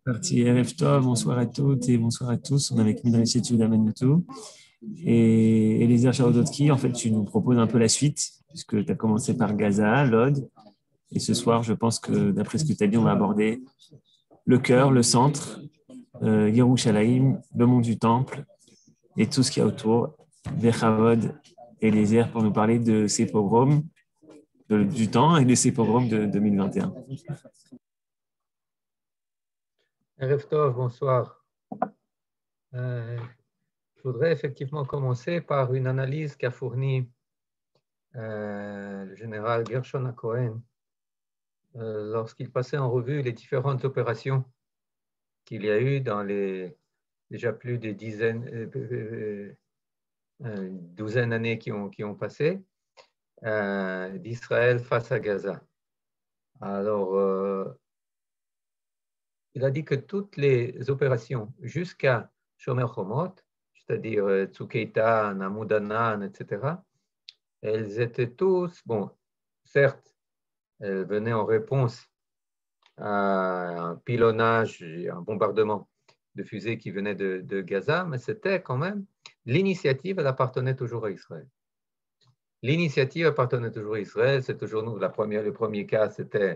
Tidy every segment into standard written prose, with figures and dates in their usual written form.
Parti RF Tov, bonsoir à toutes et bonsoir à tous. On est avec Midrash Études Amanoto et Eliezer Charodotki. En fait, tu nous proposes un peu la suite, puisque tu as commencé par Gaza, Lod. Et ce soir, je pense que d'après ce que tu as dit, on va aborder le cœur, le centre, Yerushalayim, le mont du Temple et tout ce qu'il y a autour. Bechavod et Eliezer pour nous parler de ces pogroms du temps et de ces pogroms de 2021. Erev Tov, bonsoir. Je voudrais effectivement commencer par une analyse qu'a fournie le général Gershon HaKohen lorsqu'il passait en revue les différentes opérations qu'il y a eu dans les déjà plus de douzaine d'années qui ont passé d'Israël face à Gaza. Alors, il a dit que toutes les opérations jusqu'à Shomer Chomot, c'est-à-dire Tzuk Eitan, Amud Anan, etc., elles étaient tous, bon, certes, elles venaient en réponse à un pilonnage, un bombardement de fusées qui venaient de Gaza, mais c'était quand même, l'initiative, elle appartenait toujours à Israël. L'initiative appartenait toujours à Israël, c'est toujours nous, le premier cas, c'était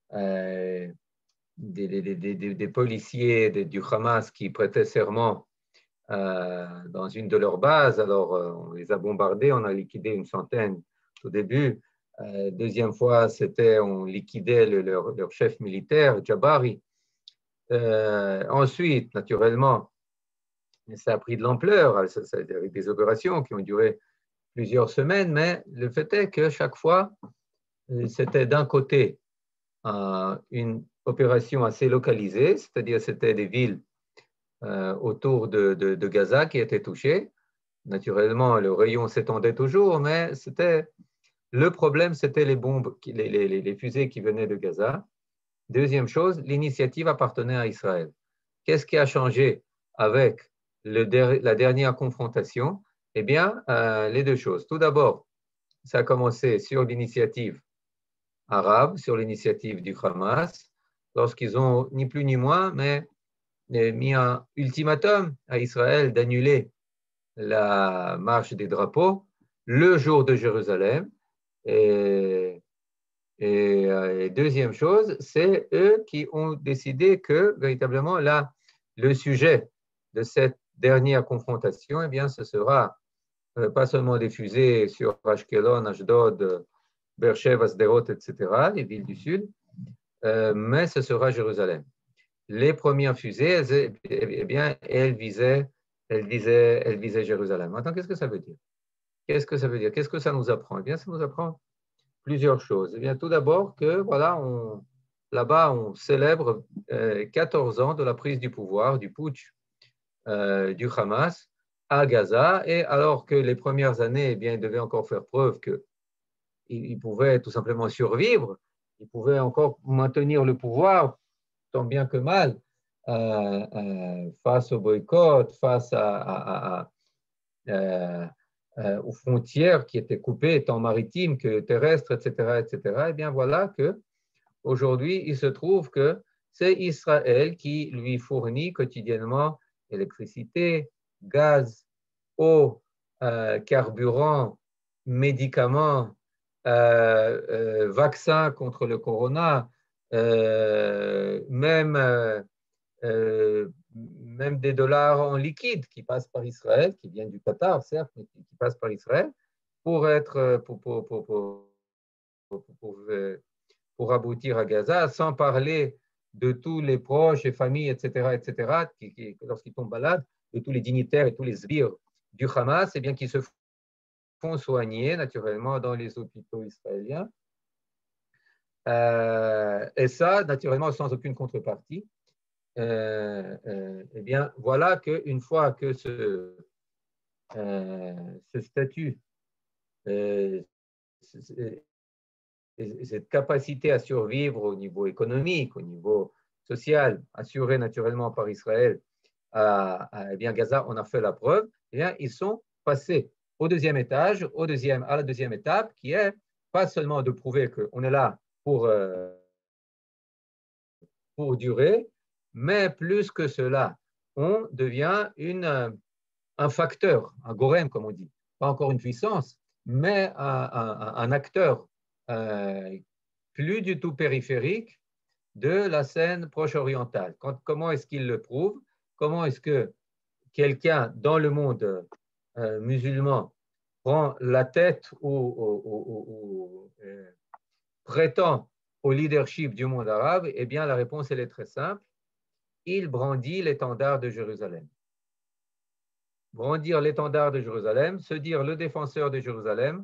des policiers du Hamas qui prêtaient serment dans une de leurs bases. Alors, on les a bombardés, on a liquidé une centaine au début. Deuxième fois, c'était on liquidait leur chef militaire, Jabari. Ensuite, naturellement, ça a pris de l'ampleur, avec des opérations qui ont duré plusieurs semaines, mais le fait est que chaque fois, c'était d'un côté une opération assez localisée, c'est-à-dire c'était des villes autour de Gaza qui étaient touchées. Naturellement, le rayon s'étendait toujours, mais le problème, c'était les bombes, les fusées qui venaient de Gaza. Deuxième chose, l'initiative appartenait à Israël. Qu'est-ce qui a changé avec la dernière confrontation? Eh bien, les deux choses. Tout d'abord, ça a commencé sur l'initiative arabe, sur l'initiative du Hamas, lorsqu'ils ont, ni plus ni moins, mais mis un ultimatum à Israël d'annuler la marche des drapeaux le jour de Jérusalem. Et deuxième chose, c'est eux qui ont décidé que véritablement là, le sujet de cette dernière confrontation, eh bien, ce sera pas seulement des fusées sur Ashkelon, Ashdod, Beersheba, Sderot, etc., les villes du sud, mais ce sera Jérusalem. Les premières fusées, eh bien, elles visaient Jérusalem. Maintenant, qu'est-ce que ça veut dire? Qu'est-ce que ça veut dire? Qu'est-ce que ça nous apprend? Eh bien, ça nous apprend plusieurs choses. Eh bien, tout d'abord que voilà, là-bas, on célèbre 14 ans de la prise du pouvoir, du putsch du Hamas à Gaza, et alors que les premières années, eh bien, ils devaient encore faire preuve qu'ils pouvaient tout simplement survivre, ils pouvaient encore maintenir le pouvoir, tant bien que mal, face au boycott, face aux frontières qui étaient coupées, tant maritimes que terrestres, etc., etc., et bien voilà que aujourd'hui, il se trouve que c'est Israël qui lui fournit quotidiennement électricité, gaz, eau, carburant, médicaments, vaccins contre le corona, même des dollars en liquide qui passent par Israël, qui viennent du Qatar, certes, mais qui passent par Israël, pour pour aboutir à Gaza, sans parler de tous les proches et familles, etc., lorsqu'ils tombent malades, de tous les dignitaires et tous les sbires du Hamas, eh bien, qui se font soigner naturellement dans les hôpitaux israéliens. Et ça, naturellement, sans aucune contrepartie. Eh bien, voilà qu'une fois que ce statut, cette capacité à survivre au niveau économique, au niveau social, assurée naturellement par Israël, eh bien, Gaza, on a fait la preuve, eh bien, ils sont passés au deuxième étage, à la deuxième étape, qui est pas seulement de prouver qu'on est là pour durer, Mais plus que cela, on devient un facteur, un gorem, comme on dit. Pas encore une puissance, mais un acteur plus du tout périphérique de la scène proche orientale. Comment est-ce qu'il le prouve? Comment est-ce que quelqu'un dans le monde musulman prend la tête ou prétend au leadership du monde arabe? Eh bien, la réponse, elle est très simple. Il brandit l'étendard de Jérusalem. Brandir l'étendard de Jérusalem, se dire le défenseur de Jérusalem,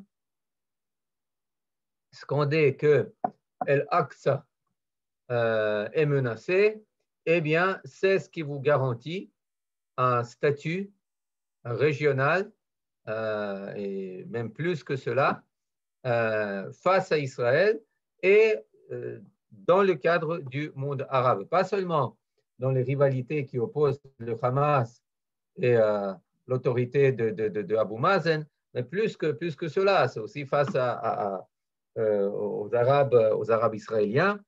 scander que El-Aqsa est menacé, eh bien, c'est ce qui vous garantit un statut régional, et même plus que cela, face à Israël et dans le cadre du monde arabe. Pas seulement dans les rivalités qui opposent le Hamas et l'autorité de Abu Mazen, mais plus que cela, c'est aussi face aux Arabes israéliens,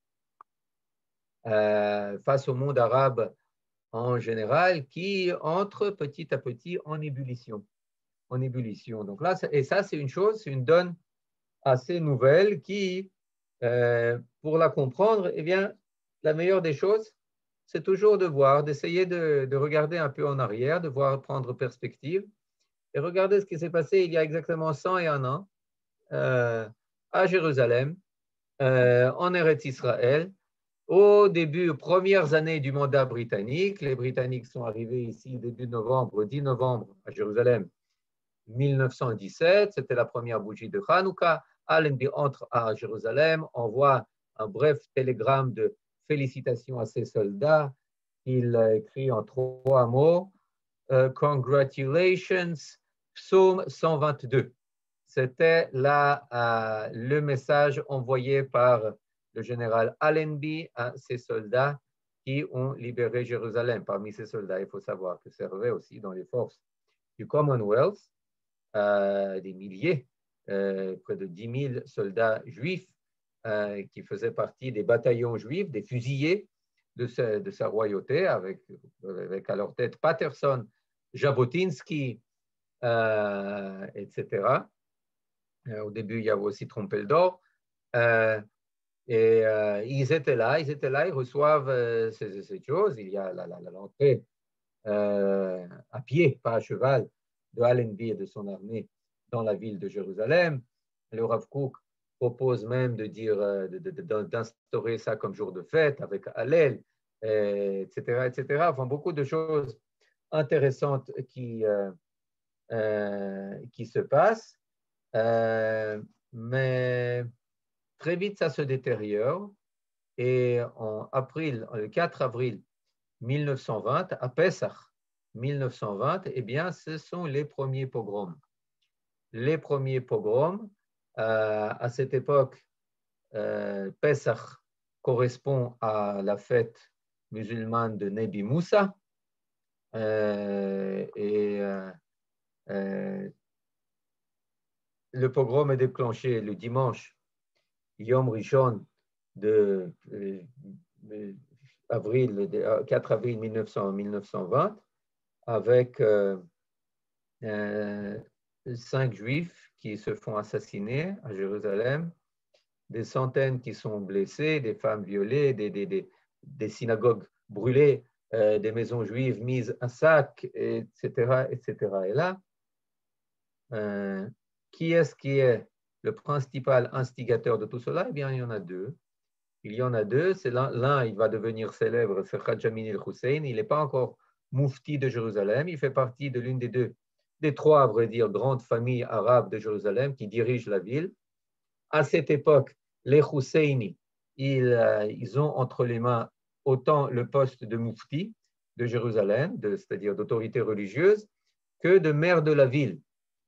face au monde arabe en général, qui entre petit à petit en ébullition. Donc là, et ça, c'est une chose, c'est une donne assez nouvelle qui, pour la comprendre, eh bien, la meilleure des choses, c'est toujours de voir, d'essayer de regarder un peu en arrière, de voir prendre perspective et regarder ce qui s'est passé il y a exactement 101 ans à Jérusalem, en Eretz Israël, au début, premières années du mandat britannique. Les Britanniques sont arrivés ici début novembre, 10 novembre à Jérusalem, 1917. C'était la première bougie de Hanouka. Allenby entre à Jérusalem, envoie un bref télégramme de félicitations à ses soldats. Il écrit en 3 mots Congratulations, psaume 122. C'était le message envoyé par le général Allenby à ses soldats qui ont libéré Jérusalem. Parmi ces soldats, il faut savoir que servaient aussi dans les forces du Commonwealth des milliers, près de 10 000 soldats juifs qui faisaient partie des bataillons juifs, des fusillés de sa royauté, avec à leur tête Patterson, Jabotinsky, etc. Au début, il y avait aussi Trompeldor. Ils étaient là, ils reçoivent ces choses. Il y a l'entrée à pied, pas à cheval, de Allenby et de son armée dans la ville de Jérusalem. Le Rav Kook propose même d'instaurer ça comme jour de fête avec Hallel, etc., etc. Enfin, beaucoup de choses intéressantes qui se passent. Mais très vite, ça se détériore. Et le 4 avril 1920, à Pessah 1920, eh bien, ce sont les premiers pogroms. Les premiers pogroms, à cette époque, Pessah correspond à la fête musulmane de Nebi Moussa. Le pogrom est déclenché le dimanche, Yom Rishon, de 4 avril 1920, avec 5 juifs qui se font assassiner à Jérusalem, des centaines qui sont blessés, des femmes violées, des synagogues brûlées, des maisons juives mises à sac, etc., etc. Et là, qui est le principal instigateur de tout cela? Eh bien, il y en a deux. C'est l'un, il va devenir célèbre, c'est Hadj Amin el-Hussein. Il n'est pas encore moufti de Jérusalem. Il fait partie de l'une des 3, à vrai dire, grandes familles arabes de Jérusalem qui dirigent la ville. À cette époque, les Husseini, ils ont entre les mains autant le poste de moufti de Jérusalem, c'est-à-dire d'autorité religieuse, que de maire de la ville.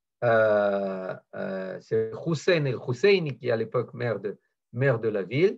C'est Hussein el-Husseini qui est à l'époque maire de la ville.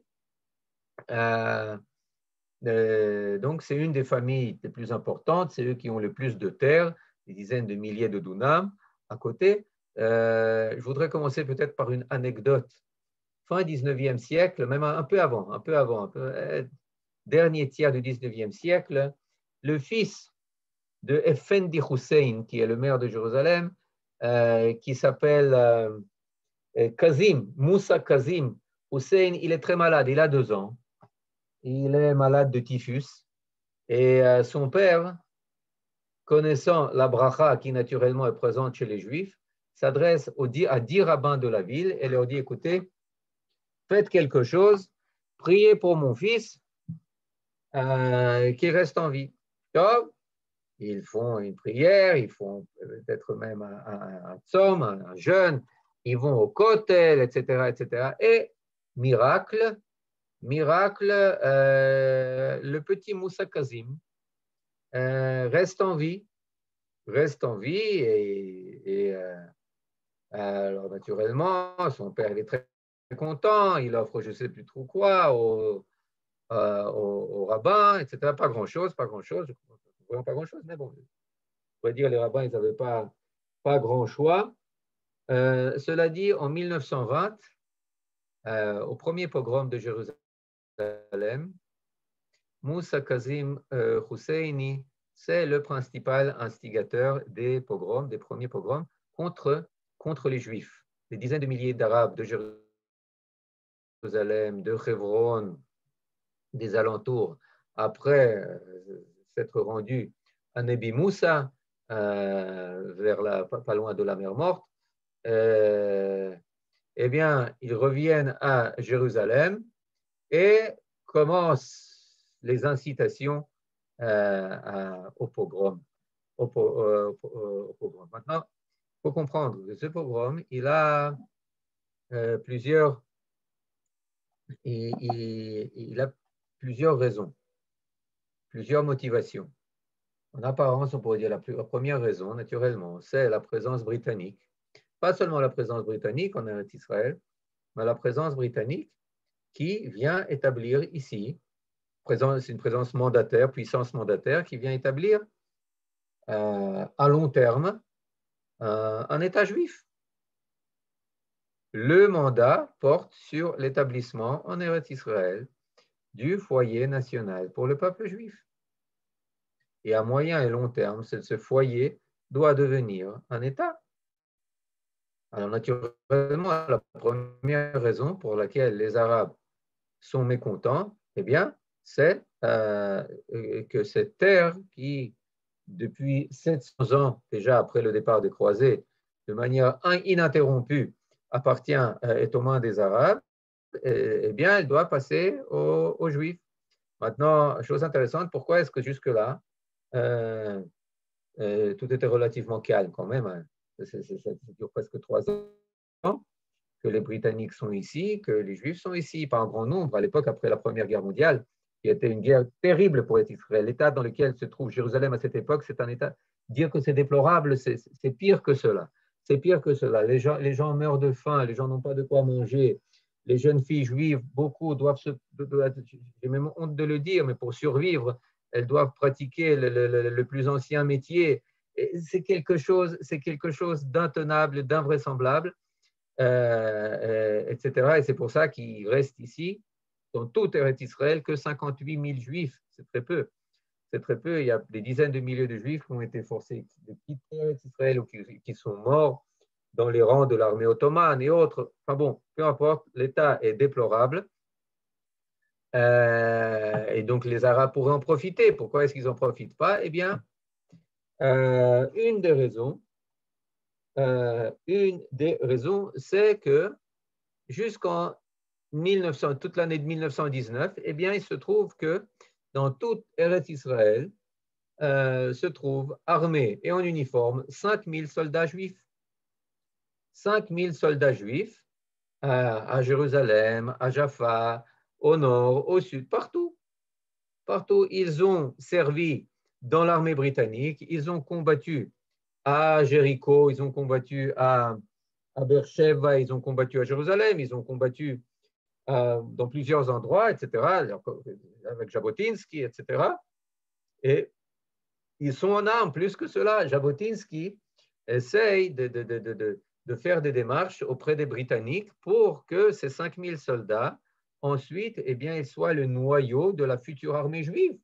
Donc, c'est une des familles les plus importantes, c'est eux qui ont le plus de terres, des dizaines de milliers de dunams à côté. Je voudrais commencer peut-être par une anecdote. Fin 19e siècle, même un peu avant, dernier tiers du 19e siècle, le fils de Effendi Hussein, qui est le maire de Jérusalem, qui s'appelle Kazim, Moussa Kazim Hussein, il est très malade, il a 2 ans. Il est malade de typhus. Et son père, connaissant la bracha qui naturellement est présente chez les Juifs, s'adresse à 10 rabbins de la ville et leur dit, écoutez, faites quelque chose, priez pour mon fils qui reste en vie. Donc, ils font une prière, ils font peut-être même un tzom, un jeûne, ils vont au kotel, etc., etc. Et miracle, le petit Moussa Kazim reste en vie et alors naturellement, son père il est très content, il offre je ne sais plus trop quoi au rabbin, etc. Pas grand-chose, vraiment pas grand-chose, mais bon, on pourrait dire les rabbins, ils n'avaient pas grand choix. Cela dit, en 1920, au premier pogrom de Jérusalem, Moussa Kazim Husseini, c'est le principal instigateur des pogroms, des premiers pogroms contre les Juifs. Des dizaines de milliers d'Arabes de Jérusalem, de Hebron, des alentours, après s'être rendus à Nebi Moussa, pas loin de la mer Morte, eh bien, ils reviennent à Jérusalem et commencent les incitations au pogrom. Maintenant, il faut comprendre que ce pogrom, il a plusieurs raisons, plusieurs motivations. En apparence, on pourrait dire la première raison, naturellement, c'est la présence britannique. Pas seulement la présence britannique en Israël, mais la présence britannique qui vient établir ici, c'est une présence mandataire, puissance mandataire, qui vient établir à long terme un État juif. Le mandat porte sur l'établissement en Eretz Israël du foyer national pour le peuple juif. Et à moyen et long terme, ce foyer doit devenir un État. Alors naturellement, la première raison pour laquelle les Arabes sont mécontents, eh bien, c'est que cette terre qui, depuis 700 ans, déjà après le départ des croisés, de manière ininterrompue, est aux mains des Arabes, eh bien, elle doit passer aux Juifs. Maintenant, chose intéressante, pourquoi est-ce que jusque-là, tout était relativement calme quand même, hein. Ça dure presque 3 ans que les Britanniques sont ici, que les Juifs sont ici, pas en grand nombre. À l'époque, après la Première Guerre mondiale, qui était une guerre terrible pour Israël, l'état dans lequel se trouve Jérusalem à cette époque, c'est un état, dire que c'est déplorable, c'est pire que cela. C'est pire que cela. Les gens meurent de faim, les gens n'ont pas de quoi manger. Les jeunes filles juives, beaucoup doivent j'ai même honte de le dire, mais pour survivre, elles doivent pratiquer le plus ancien métier. C'est quelque chose d'intenable, d'invraisemblable, etc. Et c'est pour ça qu'il reste ici, dans tout Eretz Israël, que 58 000 juifs. C'est très peu. C'est très peu. Il y a des dizaines de milliers de juifs qui ont été forcés de quitter Eretz Israël ou qui sont morts dans les rangs de l'armée ottomane et autres. Enfin bon, peu importe, l'état est déplorable. Et donc les Arabes pourraient en profiter. Pourquoi est-ce qu'ils n'en profitent pas? Eh bien, une des raisons, c'est que jusqu'en toute l'année de 1919, eh bien, il se trouve que dans toute Eretz Israël se trouvent armés et en uniforme 5000 soldats juifs. 5000 soldats juifs à Jérusalem, à Jaffa, au nord, au sud, partout. Partout, ils ont servi dans l'armée britannique, ils ont combattu à Jéricho, ils ont combattu à Beersheba, ils ont combattu à Jérusalem, ils ont combattu dans plusieurs endroits, etc., avec Jabotinsky, etc. Et ils sont en armes plus que cela. Jabotinsky essaye de faire des démarches auprès des Britanniques pour que ces 5000 soldats ensuite, eh bien, il soit le noyau de la future armée juive.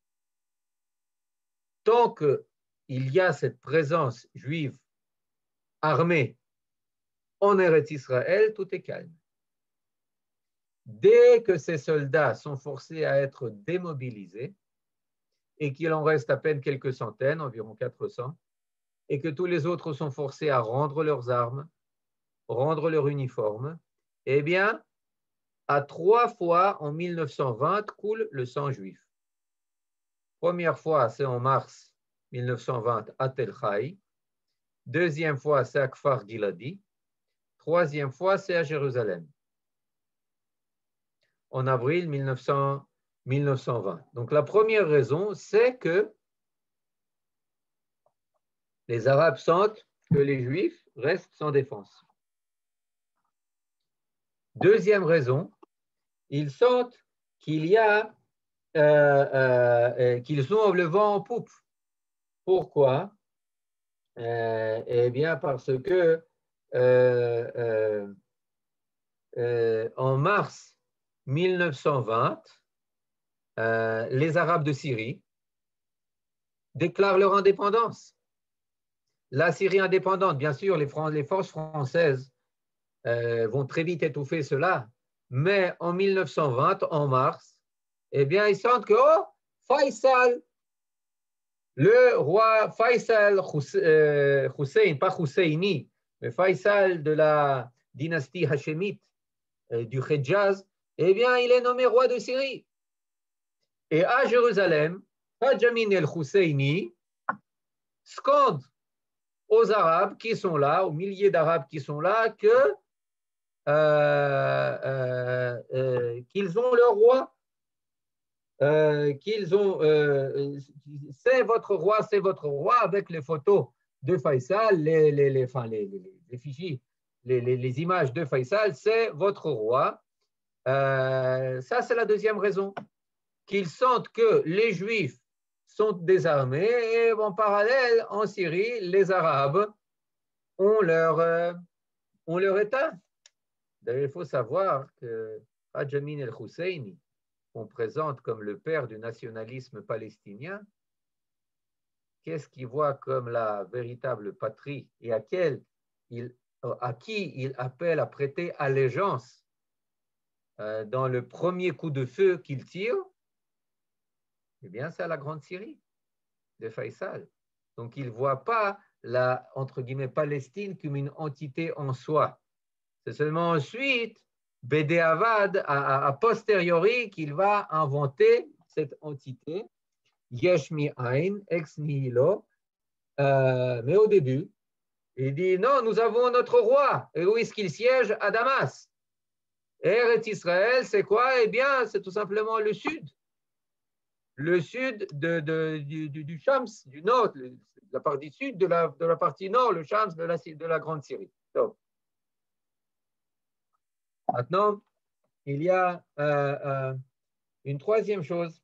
Tant qu'il y a cette présence juive armée en Eretz Israël, tout est calme. Dès que ces soldats sont forcés à être démobilisés et qu'il en reste à peine quelques centaines, environ 400, et que tous les autres sont forcés à rendre leurs armes, rendre leur uniforme, eh bien, à 3 fois en 1920 coule le sang juif. Première fois, c'est en mars 1920 à Tel Haï. Deuxième fois, c'est à Kfar Giladi. Troisième fois, c'est à Jérusalem, en avril 1920. Donc la première raison, c'est que les Arabes sentent que les Juifs restent sans défense. Deuxième raison, ils sentent qu'il y a qu'ils ont le vent en poupe. Pourquoi? Eh bien, parce que en mars 1920, les Arabes de Syrie déclarent leur indépendance. La Syrie indépendante, bien sûr, les forces françaises vont très vite étouffer cela, mais en 1920, en mars, eh bien, ils sentent que, oh, Faisal, le roi Faisal Hussein, pas Husseini, mais Faisal de la dynastie hachémite du Hejaz, eh bien, il est nommé roi de Syrie. Et à Jérusalem, Benjamin el-Husseini scande aux Arabes qui sont là, aux milliers d'Arabes qui sont là, qu'ils ont leur roi, c'est votre roi, avec les photos de Faisal, les fichiers, les images de Faisal, c'est votre roi. Ça, c'est la deuxième raison. Qu'ils sentent que les Juifs sont désarmés et en parallèle, en Syrie, les Arabes ont leur État. D'ailleurs, il faut savoir que Benjamin el-Husseini, qu'on présente comme le père du nationalisme palestinien, qu'est-ce qu'il voit comme la véritable patrie et à qui il appelle à prêter allégeance dans le premier coup de feu qu'il tire? Eh bien, c'est à la Grande Syrie de Faisal. Donc, il ne voit pas la, entre guillemets, Palestine comme une entité en soi. C'est seulement ensuite, Bédéavad, a posteriori, qu'il va inventer cette entité, Yesh mi'ain, ex nihilo, mais au début, il dit, non, nous avons notre roi. Et où est-ce qu'il siège? À Damas. Eretz Israël, c'est quoi? Eh bien, c'est tout simplement le sud. Le sud du Shams, du nord, la partie sud de la partie nord, le Shams de la Grande Syrie. Donc, maintenant, il y a une troisième chose,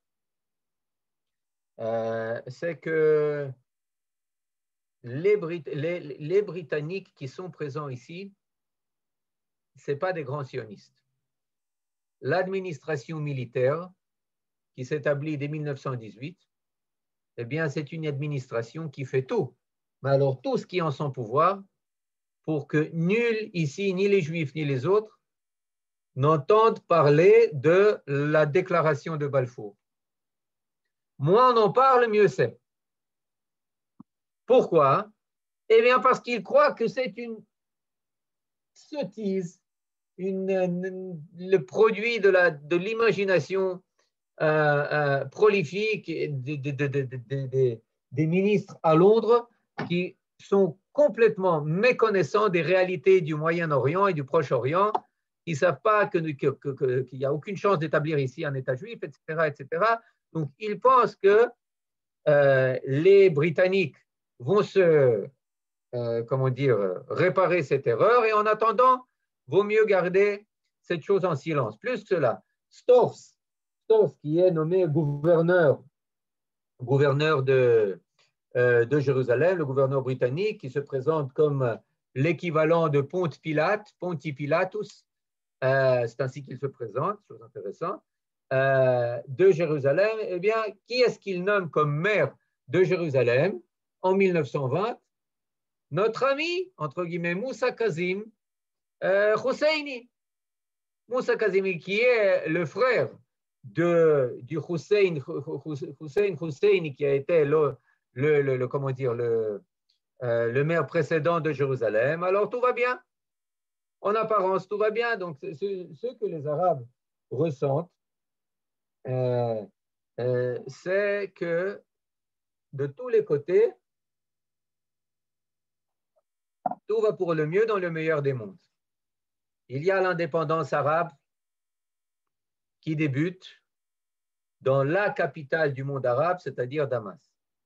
c'est que les Britanniques qui sont présents ici, ce n'est pas des grands sionistes. L'administration militaire qui s'établit dès 1918, eh bien, c'est une administration qui fait tout. Mais alors, tout ce qui est en son pouvoir pour que nul ici, ni les Juifs, ni les autres, n'entendent parler de la déclaration de Balfour. Moins on en parle, mieux c'est. Pourquoi? Eh bien, parce qu'ils croient que c'est une sottise, le produit de l'imagination prolifique des ministres à Londres qui sont complètement méconnaissants des réalités du Moyen-Orient et du Proche-Orient, qui ne savent pas qu'il n'y a aucune chance d'établir ici un État juif, etc., etc. Donc, ils pensent que les Britanniques vont réparer cette erreur, et en attendant, vaut mieux garder cette chose en silence. Plus que cela, Stokes, qui est nommé gouverneur de Jérusalem, le gouverneur britannique, qui se présente comme l'équivalent de Ponti Pilatus, c'est ainsi qu'il se présente, chose intéressante, de Jérusalem. Eh bien, qui est-ce qu'il nomme comme maire de Jérusalem en 1920? Notre ami, entre guillemets, Moussa Kazim Husseini. Moussa Kazimi, qui est le frère du Hussein Husseini, qui a été comment dire, le maire précédent de Jérusalem. Alors tout va bien. En apparence, tout va bien. Donc, ce que les Arabes ressentent, c'est que de tous les côtés, tout va pour le mieux dans le meilleur des mondes. Il y a l'indépendance arabe qui débute dans la capitale du monde arabe, c'est-à-dire Damas.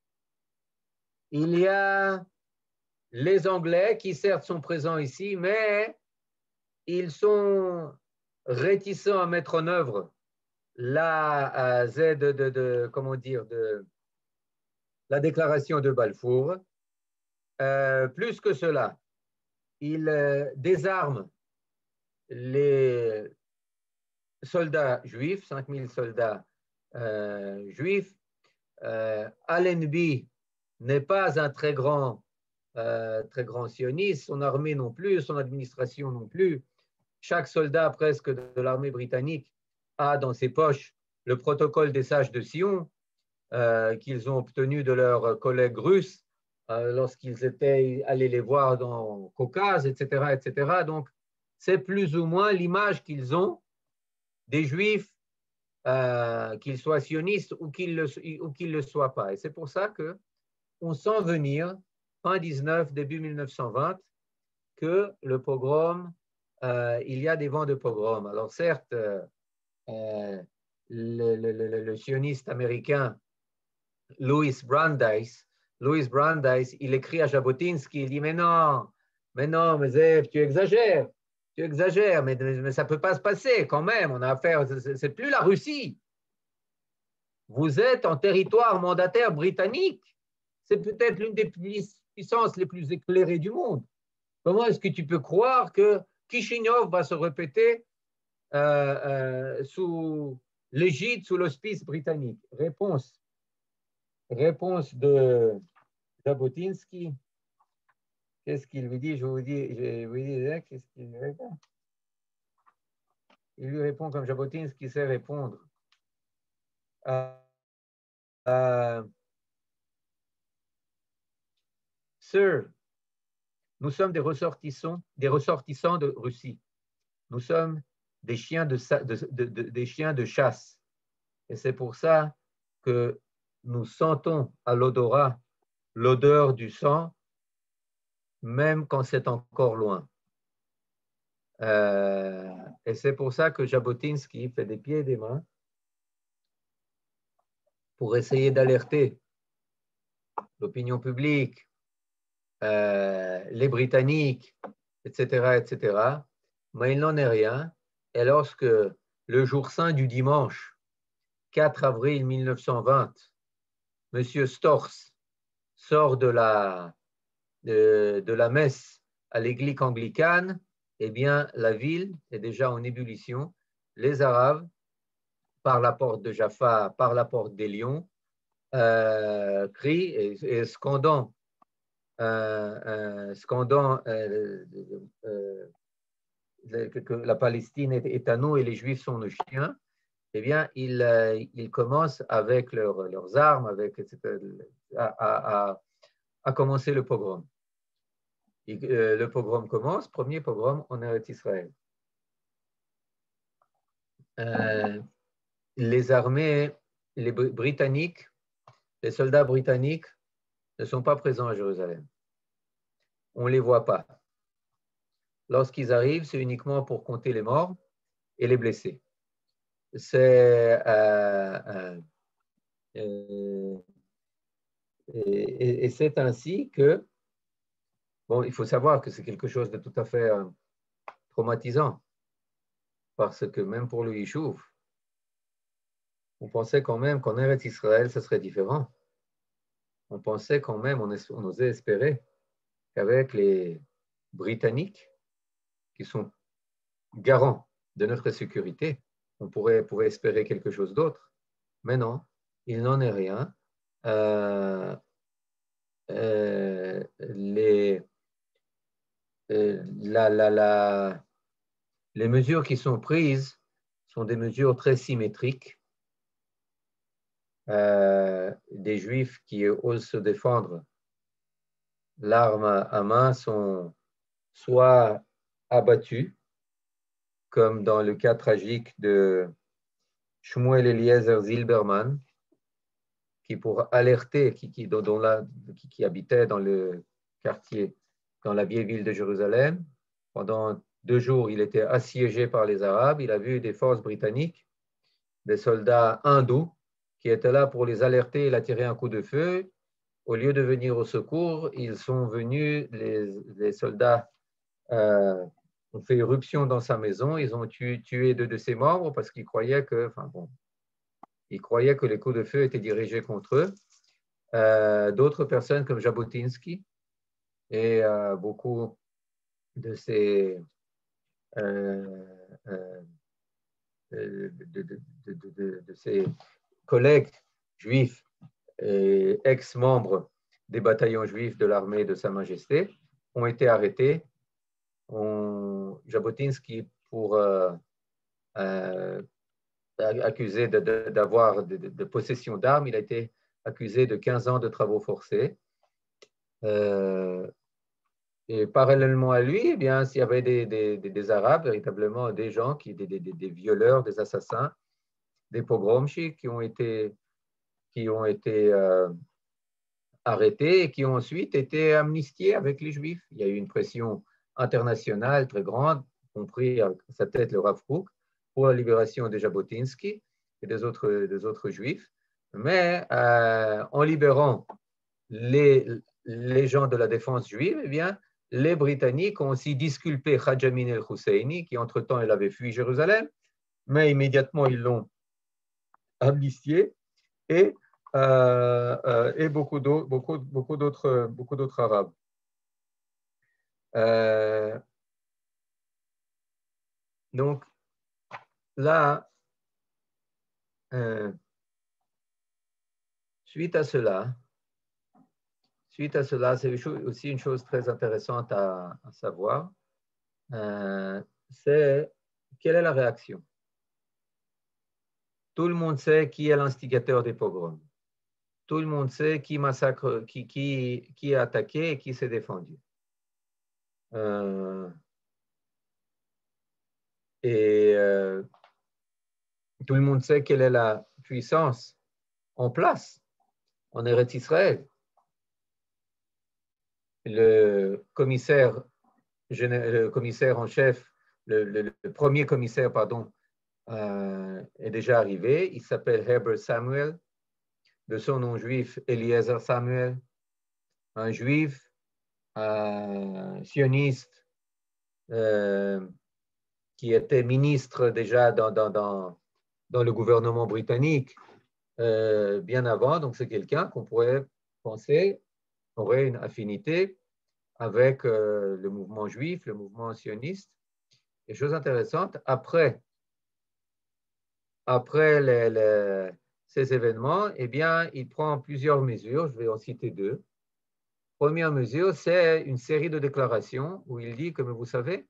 Il y a les Anglais qui certes sont présents ici, mais ils sont réticents à mettre en œuvre la comment dire, la déclaration de Balfour. Plus que cela, ils désarment les soldats juifs, 5000 soldats juifs. Allenby n'est pas un très grand sioniste, son armée non plus, son administration non plus. Chaque soldat presque de l'armée britannique a dans ses poches le protocole des sages de Sion qu'ils ont obtenu de leurs collègues russes lorsqu'ils étaient allés les voir dans le Caucase, etc., etc. Donc, c'est plus ou moins l'image qu'ils ont des Juifs, qu'ils soient sionistes ou qu'ils ne le soient pas. Et c'est pour ça qu'on sent venir, fin 19, début 1920, que le pogrom, il y a des vents de pogrom. Alors certes, le sioniste américain Louis Brandeis, il écrit à Jabotinsky, il dit mais mais Zev, tu exagères, mais ça ne peut pas se passer quand même, on a affaire, c'est plus la Russie. Vous êtes en territoire mandataire britannique, c'est peut-être l'une des puissances les plus éclairées du monde. Comment est-ce que tu peux croire que Kishinev va se répéter sous l'égide, sous l'hospice britannique? Réponse de Jabotinsky. Qu'est-ce qu'il lui dit? Je vous dis, qu'est-ce qu'il lui répond? Il lui répond comme Jabotinsky sait répondre. Sir, nous sommes des ressortissants de Russie. Nous sommes des chiens des chiens de chasse. Et c'est pour ça que nous sentons à l'odorat l'odeur du sang, même quand c'est encore loin. Et c'est pour ça que Jabotinsky fait des pieds et des mains pour essayer d'alerter l'opinion publique, les Britanniques, etc., etc. Mais il n'en est rien. Et lorsque le jour saint du dimanche, 4 avril 1920, M. Storrs sort de la messe à l'église anglicane, eh bien, la ville est déjà en ébullition. Les Arabes, par la porte de Jaffa, par la porte des Lions, crient et scandant que la Palestine est à nous et les Juifs sont nos chiens, eh bien, ils commencent avec leurs armes, à commencer le pogrom. Le pogrom commence, premier pogrom en Eretz Israël. Les armées, les Britanniques, les soldats britanniques ne sont pas présents à Jérusalem. On ne les voit pas. Lorsqu'ils arrivent, c'est uniquement pour compter les morts et les blessés. Et c'est ainsi que, bon, il faut savoir que c'est quelque chose de tout à fait traumatisant, parce que même pour le Yishuv, on pensait quand même qu'en Eretz Israël, ça serait différent. On pensait quand même, on osait espérer qu'avec les Britanniques, qui sont garants de notre sécurité. On pouvait espérer quelque chose d'autre. Mais non, il n'en est rien. Les mesures qui sont prises sont des mesures très symétriques. Des Juifs qui osent se défendre l'arme à main sont soit abattus, comme dans le cas tragique de Shmuel Eliezer Zilberman, qui pour alerter, qui habitait dans le quartier, dans la vieille ville de Jérusalem. Pendant 2 jours, il était assiégé par les Arabes. Il a vu des forces britanniques, des soldats hindous, qui étaient là pour les alerter et tirer un coup de feu. Au lieu de venir au secours, ils sont venus, les soldats ont fait irruption dans sa maison. Ils ont tué 2 de ses membres parce qu'ils croyaient ils croyaient que les coups de feu étaient dirigés contre eux. D'autres personnes comme Jabotinsky et beaucoup de ses collègues juifs et ex-membres des bataillons juifs de l'armée de Sa Majesté ont été arrêtés. Jabotinsky pour accusé de possession d'armes, il a été accusé de 15 ans de travaux forcés. Et parallèlement à lui, eh bien, s'il y avait des Arabes, véritablement des gens, des violeurs, des assassins, des pogromchiks qui ont été arrêtés et qui ont ensuite été amnistiés avec les Juifs. Il y a eu une pression internationale très grande, compris à sa tête le Rav Kook, pour la libération de Jabotinsky et des autres Juifs. Mais en libérant les gens de la défense juive, eh bien, les Britanniques ont aussi disculpé Hadj Amin el-Husseini, qui entre-temps il avait fui Jérusalem, mais immédiatement ils l'ont amnistié, et beaucoup d'autres Arabes. Donc là, suite à cela, c'est aussi une chose très intéressante à savoir, c'est quelle est la réaction. Tout le monde sait qui est l'instigateur des pogroms. Tout le monde sait qui massacre, qui a attaqué et qui s'est défendu. Tout le monde sait quelle est la puissance en place en Eretz Israël. Le commissaire en chef, le premier commissaire, pardon, est déjà arrivé. Il s'appelle Heber Samuel, de son nom juif Eliezer Samuel, un juif sioniste qui était ministre déjà dans le gouvernement britannique bien avant. Donc c'est quelqu'un qu'on pourrait penser aurait une affinité avec le mouvement juif, le mouvement sioniste. Et chose intéressante, après ces événements, eh bien, il prend plusieurs mesures. Je vais en citer 2. Première mesure, c'est une série de déclarations où il dit, comme vous savez,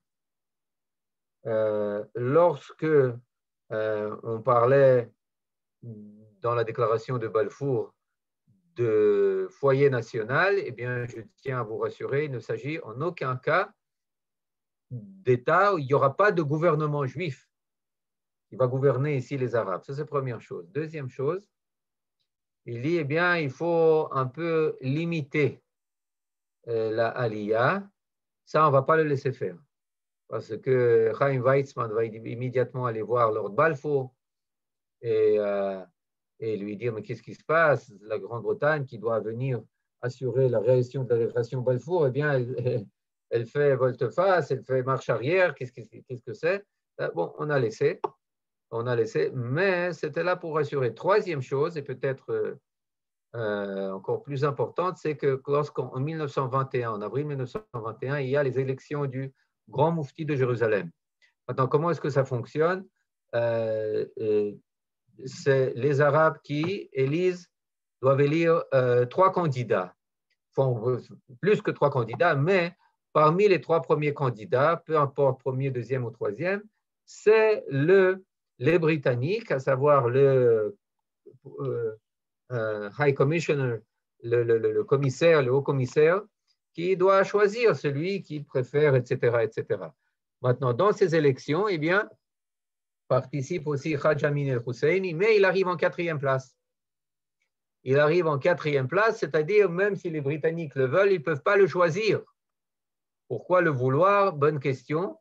lorsque on parlait dans la déclaration de Balfour de foyer national, eh bien, je tiens à vous rassurer, il ne s'agit en aucun cas d'État où il n'y aura pas de gouvernement juif qui va gouverner ici les Arabes. Ça, c'est la première chose. Deuxième chose, il dit, eh bien, il faut un peu limiter la Aliyah. Ça, on ne va pas le laisser faire. Parce que Chaim Weizmann va immédiatement aller voir Lord Balfour et lui dire, mais qu'est-ce qui se passe? La Grande-Bretagne qui doit venir assurer la réalisation de la déclaration Balfour, eh bien, elle fait volte-face, elle fait marche arrière, qu'est-ce que c'est? Bon, on a laissé, mais c'était là pour rassurer. Troisième chose, et peut-être encore plus importante, c'est que lorsqu'en 1921, en avril 1921, il y a les élections du grand moufti de Jérusalem. Maintenant, comment est-ce que ça fonctionne? C'est les Arabes qui doivent élire 3 candidats. Enfin, plus que 3 candidats, mais parmi les 3 premiers candidats, peu importe premier, deuxième ou troisième, c'est les Britanniques, à savoir le High Commissioner, le commissaire, le haut commissaire, qui doit choisir celui qu'il préfère, etc., etc. Maintenant, dans ces élections, eh bien, participe aussi Haj Amin el-Husseini, mais il arrive en 4e place. Il arrive en 4e place, c'est-à-dire même si les Britanniques le veulent, ils ne peuvent pas le choisir. Pourquoi le vouloir? Bonne question.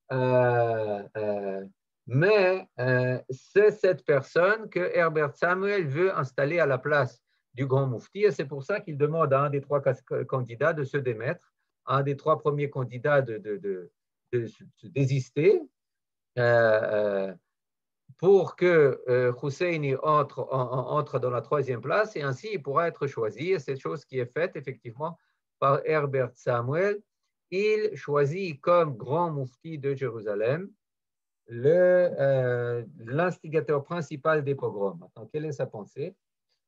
Mais c'est cette personne que Herbert Samuel veut installer à la place du grand moufti, et c'est pour ça qu'il demande à un des 3 candidats de se démettre, à un des 3 premiers candidats de se désister, pour que Husseini entre dans la 3e place, et ainsi il pourra être choisi. Et c'est chose qui est faite effectivement par Herbert Samuel. Il choisit comme grand moufti de Jérusalem l'instigateur principal des pogroms. Maintenant, quelle est sa pensée?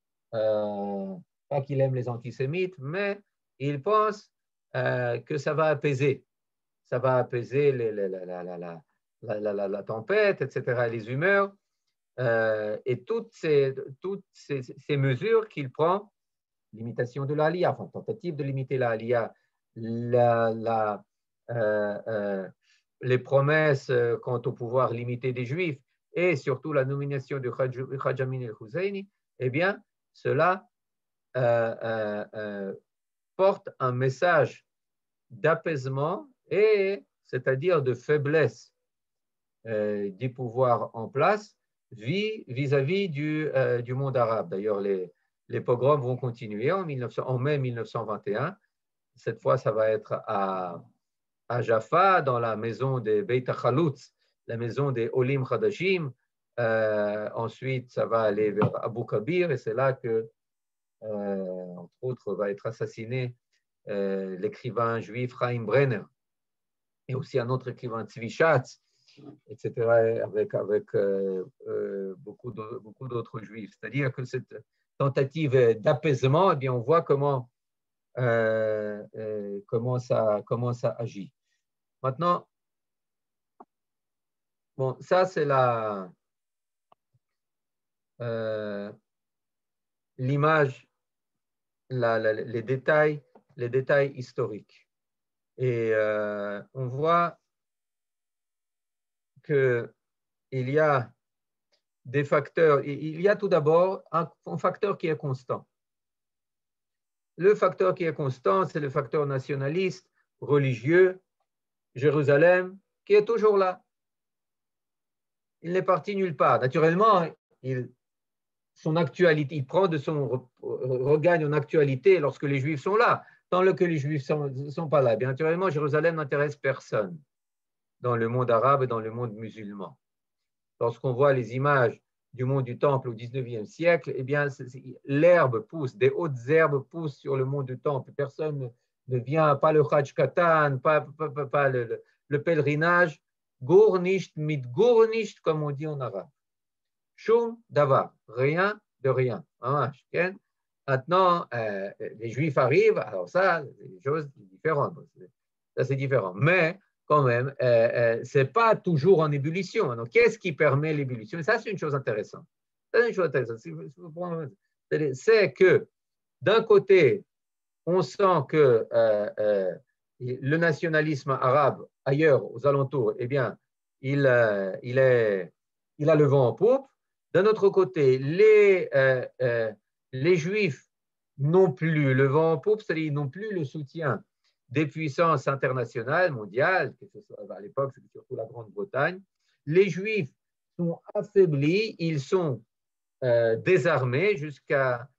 Pas qu'il aime les antisémites, mais il pense que ça va apaiser. Ça va apaiser la tempête, etc., les humeurs. Et toutes ces mesures qu'il prend, limitation de l'Aliyah, enfin, tentative de limiter l'Aliyah, les promesses quant au pouvoir limité des Juifs et surtout la nomination de Haj Amin el-Husseini, eh bien, cela porte un message d'apaisement et c'est-à-dire de faiblesse du pouvoir en place vis-à-vis du monde arabe. D'ailleurs, les pogroms vont continuer en mai 1921. Cette fois, ça va être à Jaffa, dans la maison des Beit HaChaloutz, la maison des Olim Chadashim. Ensuite, ça va aller vers Abu Kabir, et c'est là que, entre autres, va être assassiné l'écrivain juif Chaim Brenner, et aussi un autre écrivain, Tzvi Schatz, etc., avec beaucoup d'autres juifs. C'est-à-dire que cette tentative d'apaisement, eh bien, on voit comment ça agit. Maintenant, bon, ça c'est l'image, les détails historiques. Et on voit qu'il y a des facteurs. Il y a tout d'abord un facteur qui est constant. Le facteur qui est constant, c'est le facteur nationaliste, religieux, Jérusalem, qui est toujours là. Il n'est parti nulle part. Naturellement, son actualité, il regagne en actualité lorsque les Juifs sont là. Tant que les Juifs ne sont pas là, bien naturellement, Jérusalem n'intéresse personne dans le monde arabe et dans le monde musulman. Lorsqu'on voit les images du monde du Temple au XIXe siècle, eh bien, l'herbe pousse, des hautes herbes poussent sur le monde du Temple. Personne ne vient, pas le Hajj Katan, pas le pèlerinage. Gournisht mit gournisht, comme on dit en arabe. Shum davar, rien de rien. Maintenant, les Juifs arrivent, alors ça, c'est des choses différentes. Ça, c'est différent. Mais, quand même, ce n'est pas toujours en ébullition. Donc, qu'est-ce qui permet l'ébullition? Ça, c'est une chose intéressante. C'est que, d'un côté, on sent que le nationalisme arabe, ailleurs, aux alentours, eh bien, il a le vent en poupe. D'un autre côté, les Juifs n'ont plus le vent en poupe, c'est-à-dire ils n'ont plus le soutien des puissances internationales, mondiales, que ce soit à l'époque, c'était surtout la Grande-Bretagne. Les Juifs sont affaiblis, ils sont désarmés jusqu'à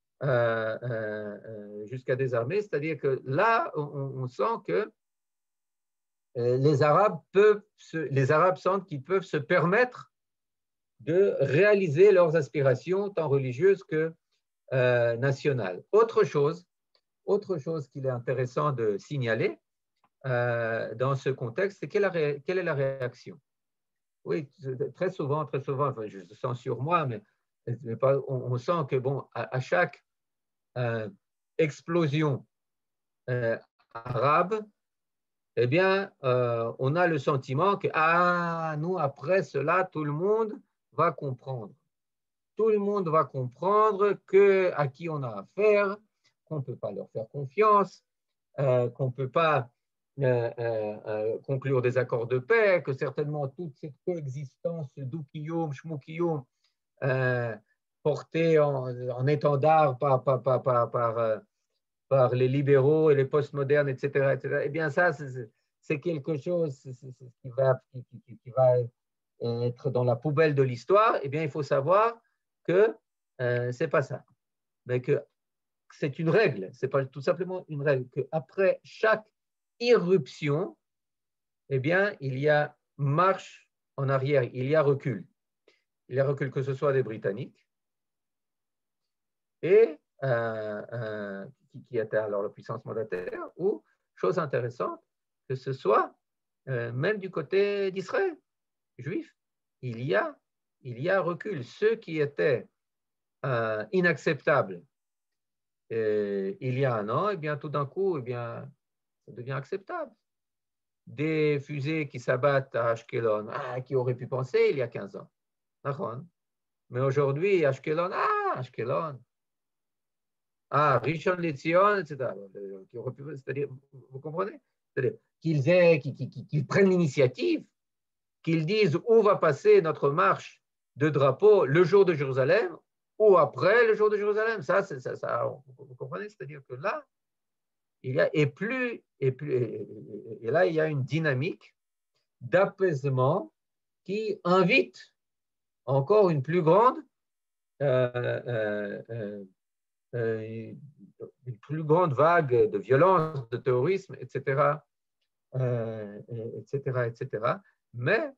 désarmer, c'est-à-dire que là, on sent que les Arabes sentent qu'ils peuvent se permettre de réaliser leurs aspirations, tant religieuses que nationales. Autre chose qu'il est intéressant de signaler dans ce contexte, c'est quelle est la réaction. oui, très souvent, enfin, je le sens sur moi, mais on sent que bon, à chaque explosion arabe, eh bien, on a le sentiment que, nous, après cela, tout le monde va comprendre. Tout le monde va comprendre à qui on a affaire, qu'on ne peut pas leur faire confiance, qu'on ne peut pas conclure des accords de paix, que certainement toute cette coexistence doukiyom, shmoukiyom, portée en étendard par les libéraux et les postmodernes, etc., eh bien, ça, c'est quelque chose qui va être dans la poubelle de l'histoire. Eh bien, il faut savoir que ce n'est pas ça, mais que c'est une règle, c'est pas tout simplement une règle, qu'après chaque irruption, eh bien, il y a marche en arrière, il y a recul. Il y a recul que ce soit des Britanniques et qui était alors la puissance mandataire, ou, chose intéressante, que ce soit même du côté d'Israël, juif, il y a recul. Ceux qui étaient inacceptables il y a un an, et bien tout d'un coup, bien, ça devient acceptable. Des fusées qui s'abattent à Ashkelon, qui auraient pu penser il y a 15 ans. Mais aujourd'hui, Ashkelon, Ashkelon. Rishon LeZion, etc. C'est-à-dire, vous comprenez? C'est-à-dire qu'ils prennent l'initiative, qu'ils disent où va passer notre marche de drapeau le jour de Jérusalem ou après le jour de Jérusalem. Ça, vous comprenez? C'est-à-dire que là, il y a, et là, il y a une dynamique d'apaisement qui invite encore une plus grande une plus grande vague de violence, de terrorisme, etc., etc. Mais,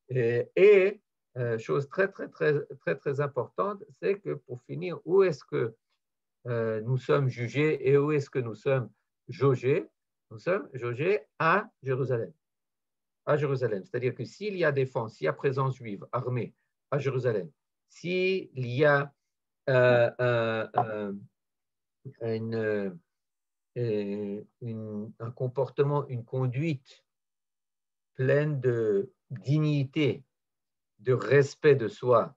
chose très importante, c'est que pour finir, où est-ce que nous sommes jugés et où est-ce que nous sommes jaugés? Nous sommes jaugés à Jérusalem. À Jérusalem. C'est-à-dire que s'il y a défense, s'il y a présence juive armée à Jérusalem, s'il y a un comportement, une conduite pleine de dignité, de respect de soi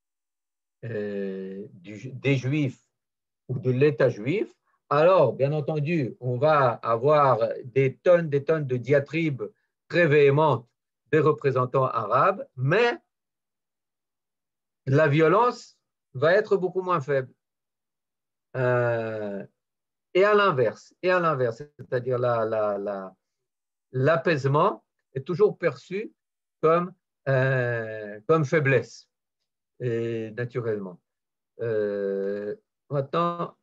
des Juifs ou de l'État juif, alors, bien entendu, on va avoir des tonnes de diatribes très véhémentes des représentants arabes, mais la violence va être beaucoup moins faible. Et à l'inverse, c'est-à-dire l'apaisement est toujours perçu comme faiblesse, naturellement. Maintenant,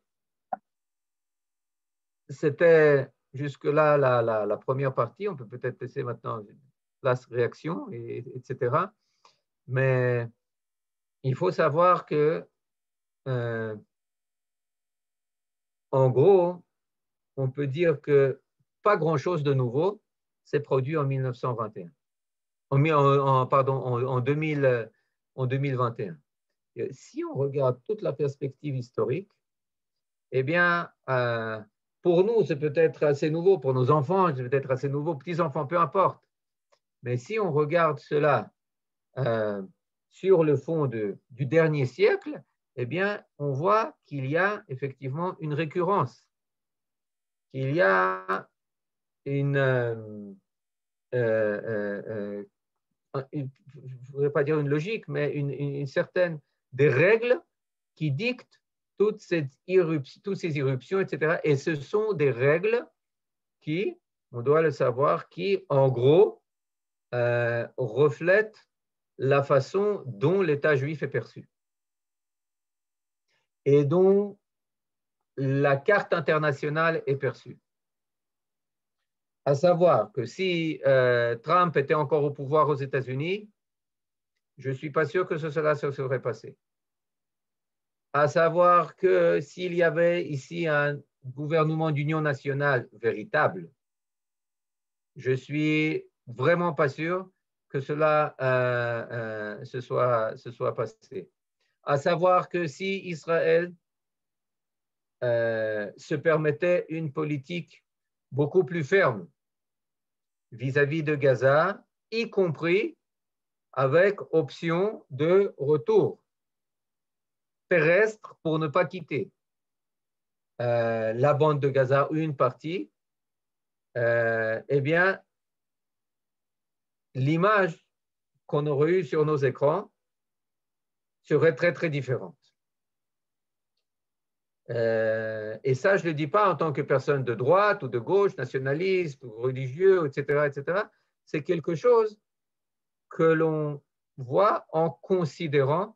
c'était jusque-là la première partie. On peut peut-être laisser maintenant place réaction, etc. Mais il faut savoir que, en gros, on peut dire que pas grand-chose de nouveau s'est produit en 1921. En 2021. Si on regarde toute la perspective historique, eh bien, pour nous, c'est peut-être assez nouveau, pour nos enfants, c'est peut-être assez nouveau, petits-enfants, peu importe. Mais si on regarde cela sur le fond du dernier siècle, eh bien, on voit qu'il y a effectivement une récurrence, qu'il y a je ne voudrais pas dire une logique, mais une certaine des règles qui dictent toutes ces irruptions, etc. Et ce sont des règles qui, on doit le savoir, qui, en gros, reflètent la façon dont l'État juif est perçu et dont la carte internationale est perçue. À savoir que si Trump était encore au pouvoir aux États-Unis, je ne suis pas sûr que cela se serait passé. À savoir que s'il y avait ici un gouvernement d'union nationale véritable, je ne suis vraiment pas sûr que cela se soit passé. À savoir que si Israël se permettait une politique beaucoup plus ferme vis-à-vis de Gaza, y compris avec option de retour terrestre pour ne pas quitter la bande de Gaza ou une partie, eh bien, l'image qu'on aurait eue sur nos écrans serait très, très différente. Et ça, je ne le dis pas en tant que personne de droite ou de gauche, nationaliste ou religieux, etc., etc. C'est quelque chose que l'on voit en considérant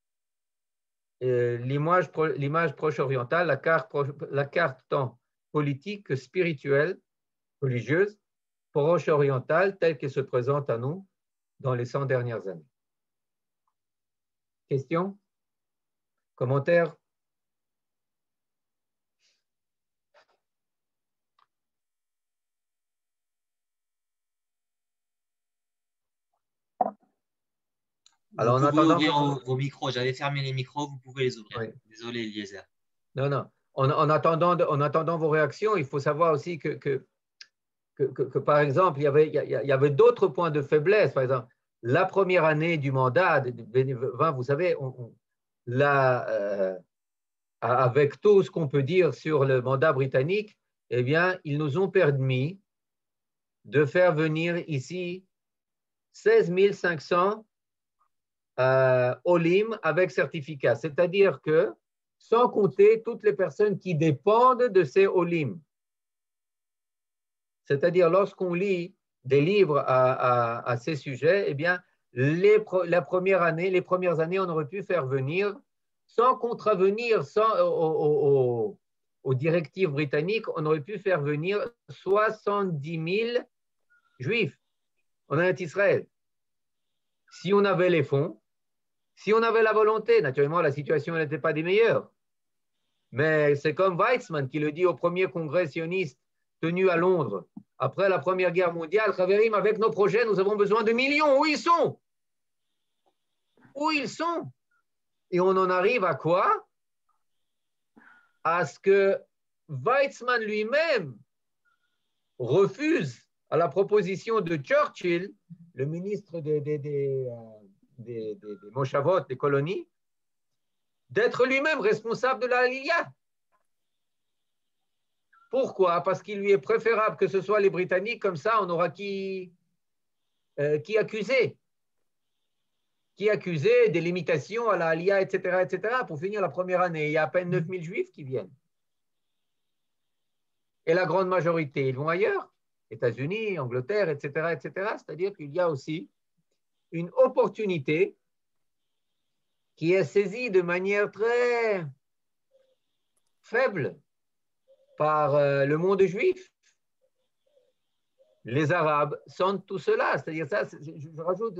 l'image proche-orientale, la carte tant politique que spirituelle, religieuse, proche-orientale, telle qu'elle se présente à nous dans les 100 dernières années. Questions? Commentaires? Alors, vous pouvez ouvrir vos micros. J'avais fermé les micros, vous pouvez les ouvrir. Oui. Désolé, Eliezer. Non. En attendant vos réactions, il faut savoir aussi que par exemple, il y avait d'autres points de faiblesse. Par exemple, la première année du mandat de 2020, vous savez, avec tout ce qu'on peut dire sur le mandat britannique, eh bien, ils nous ont permis de faire venir ici 16 500 Olim avec certificat. C'est-à-dire que, sans compter toutes les personnes qui dépendent de ces Olim. C'est-à-dire, lorsqu'on lit des livres à ces sujets, eh bien, les premières années, on aurait pu faire venir, sans contravenir aux directives britanniques, on aurait pu faire venir 70 000 juifs en Israël. Si on avait les fonds, si on avait la volonté, naturellement, la situation n'était pas des meilleures. Mais c'est comme Weizmann qui le dit au premier congrès sioniste tenu à Londres, après la Première Guerre mondiale, Khaverim, avec nos projets, nous avons besoin de millions. Où ils sont? Où ils sont? Et on en arrive à quoi? À ce que Weizmann lui-même refuse à la proposition de Churchill, le ministre des Moshavot, des colonies, d'être lui-même responsable de la Aliyah. Pourquoi? Parce qu'il lui est préférable que ce soit les Britanniques, comme ça on aura qui accuser. Qui accusait des limitations à la Aliyah, etc., etc. Pour finir la première année, il y a à peine 9 000 juifs qui viennent. Et la grande majorité, ils vont ailleurs, États-Unis, Angleterre, etc., etc. C'est-à-dire qu'il y a aussi une opportunité qui est saisie de manière très faible par le monde juif. Les Arabes sentent tout cela. C'est-à-dire ça, je rajoute,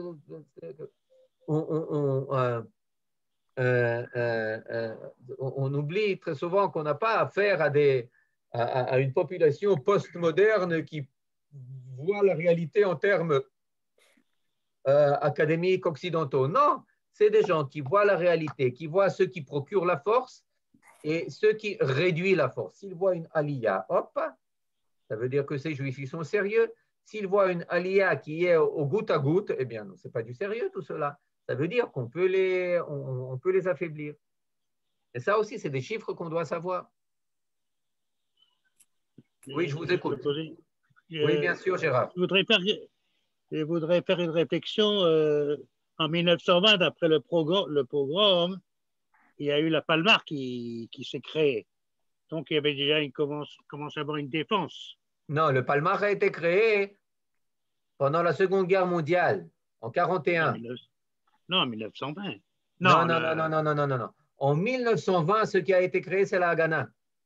on oublie très souvent qu'on n'a pas affaire à une population postmoderne qui voit la réalité en termes académiques occidentaux. Non, c'est des gens qui voient la réalité, qui voient ceux qui procurent la force et ceux qui réduisent la force. S'ils voient une aliyah, hop, ça veut dire que ces juifs, ils sont sérieux. S'ils voient une aliyah qui est au goutte à goutte, eh bien, ce n'est pas du sérieux tout cela. Ça veut dire qu'on peut on peut les affaiblir. Et ça aussi, c'est des chiffres qu'on doit savoir. Oui, je vous écoute. Oui, bien sûr, Gérard. Je voudrais faire une réflexion. En 1920, d'après le pogrom, il y a eu la Palmar qui s'est créée. Donc, il y avait déjà commence à avoir une défense. Non, le Palmar a été créé pendant la Seconde Guerre mondiale, en 1941. Non, en 1920. Non. En 1920, ce qui a été créé, c'est la Haganah.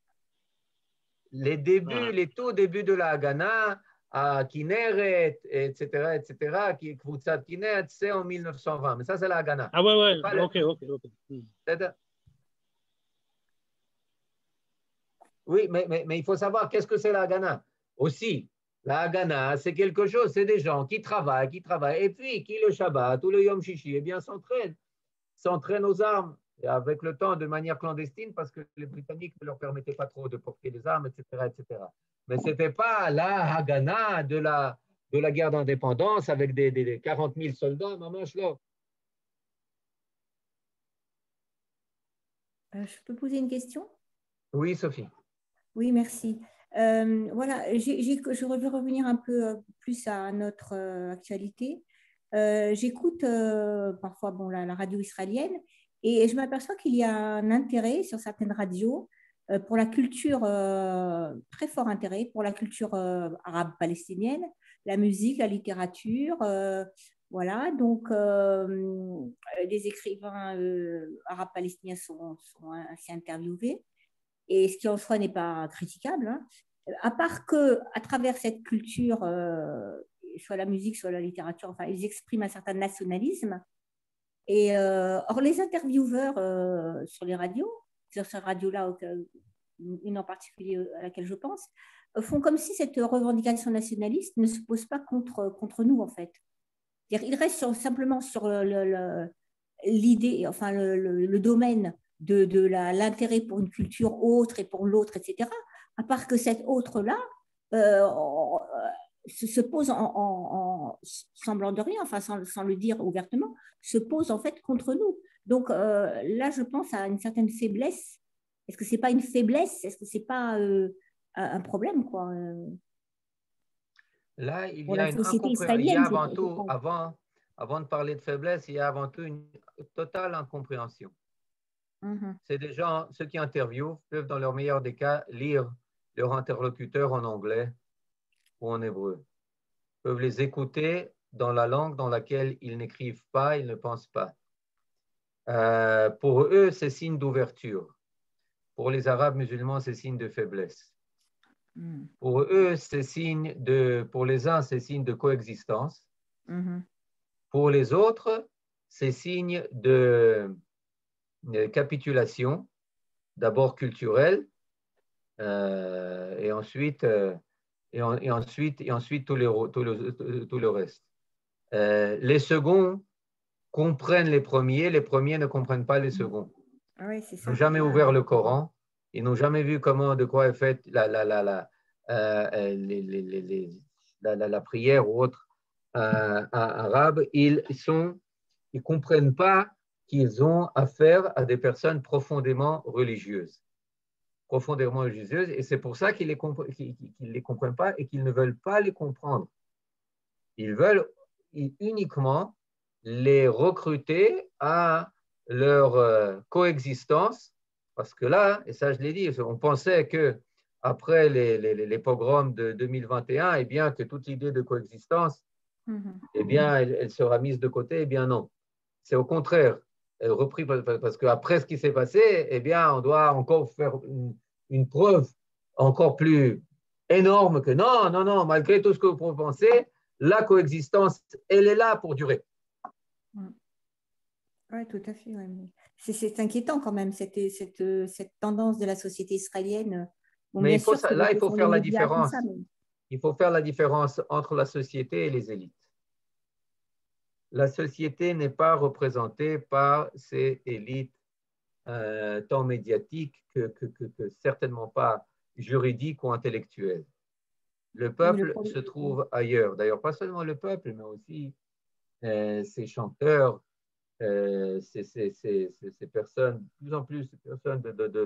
Les tout débuts de la Haganah, à Kinneret, etc., qui Kvoutzat Kinneret, c'est en 1920. Mais ça, c'est la Haganah. Ah ouais, ok. Oui, mais il faut savoir qu'est-ce que c'est la Haganah. Aussi, La Haganah, c'est quelque chose, c'est des gens qui travaillent, et puis qui le Shabbat ou le Yom Shishi, eh bien, s'entraînent aux armes, et avec le temps de manière clandestine, parce que les Britanniques ne leur permettaient pas trop de porter les armes, etc. etc. Mais ce n'était pas la Haganah de la guerre d'indépendance avec des 40 000 soldats, maman, là. Je peux poser une question? Oui, Sophie. Oui, merci. Voilà, je veux revenir un peu plus à notre actualité. J'écoute parfois bon, la radio israélienne et je m'aperçois qu'il y a un intérêt sur certaines radios pour la culture, très fort intérêt pour la culture arabe palestinienne, la musique, la littérature. Voilà, donc les écrivains arabes palestiniens sont ainsi interviewés et ce qui en soi n'est pas critiquable, hein. À part que, à travers cette culture, soit la musique, soit la littérature, enfin, ils expriment un certain nationalisme. Et or, les intervieweurs sur les radios, sur cette radio-là, une en particulier à laquelle je pense, font comme si cette revendication nationaliste ne se pose pas contre nous, en fait. Ils restent simplement sur l'idée, enfin le domaine de l'intérêt pour une culture autre et pour l'autre, etc. À part que cette autre-là se pose en semblant de rien, enfin sans le dire ouvertement, se pose en fait contre nous. Donc là, je pense à une certaine faiblesse. Est-ce que c'est pas une faiblesse? Est-ce que c'est pas un problème, quoi, Là, il pour y a la une société incompréhension. Il y israélienne? a avant tout, avant de parler de faiblesse, il y a avant tout une totale incompréhension. C'est des gens, ceux qui interviewent peuvent, dans leur meilleur des cas, lire leur interlocuteur en anglais ou en hébreu. Peuvent les écouter dans la langue dans laquelle ils n'écrivent pas, ils ne pensent pas. Pour eux, c'est signe d'ouverture. Pour les Arabes musulmans, c'est signe de faiblesse. Pour eux, c'est signe pour les uns, c'est signe de coexistence. Pour les autres, c'est signe de capitulation, d'abord culturelle, et ensuite tout le reste. Les seconds comprennent les premiers ne comprennent pas les seconds. Oui, c'est ça. Ils n'ont jamais ouvert le Coran, ils n'ont jamais vu de quoi est faite la prière ou autre arabe. Ils ne comprennent pas qu'ils ont affaire à des personnes profondément religieuses. Et c'est pour ça qu'ils ne les comprennent pas et qu'ils ne veulent pas les comprendre. Ils veulent uniquement les recruter à leur coexistence, parce que là, et ça je l'ai dit, on pensait que après les pogroms de 2021, eh bien, que toute l'idée de coexistence, eh bien, elle sera mise de côté. Eh bien, non. C'est au contraire. Elle repris parce qu'après ce qui s'est passé, eh bien, on doit encore faire une preuve encore plus énorme que non, malgré tout ce que vous pensez, la coexistence, elle est là pour durer. Oui, tout à fait. Ouais. C'est inquiétant quand même, cette tendance de la société israélienne. Bon, mais il faut faire la différence. Il faut faire la différence entre la société et les élites. La société n'est pas représentée par ces élites tant médiatiques que certainement pas juridiques ou intellectuelles. Le peuple se trouve ailleurs. D'ailleurs, pas seulement le peuple, mais aussi ces chanteurs, ces personnes, de plus en plus, ces personnes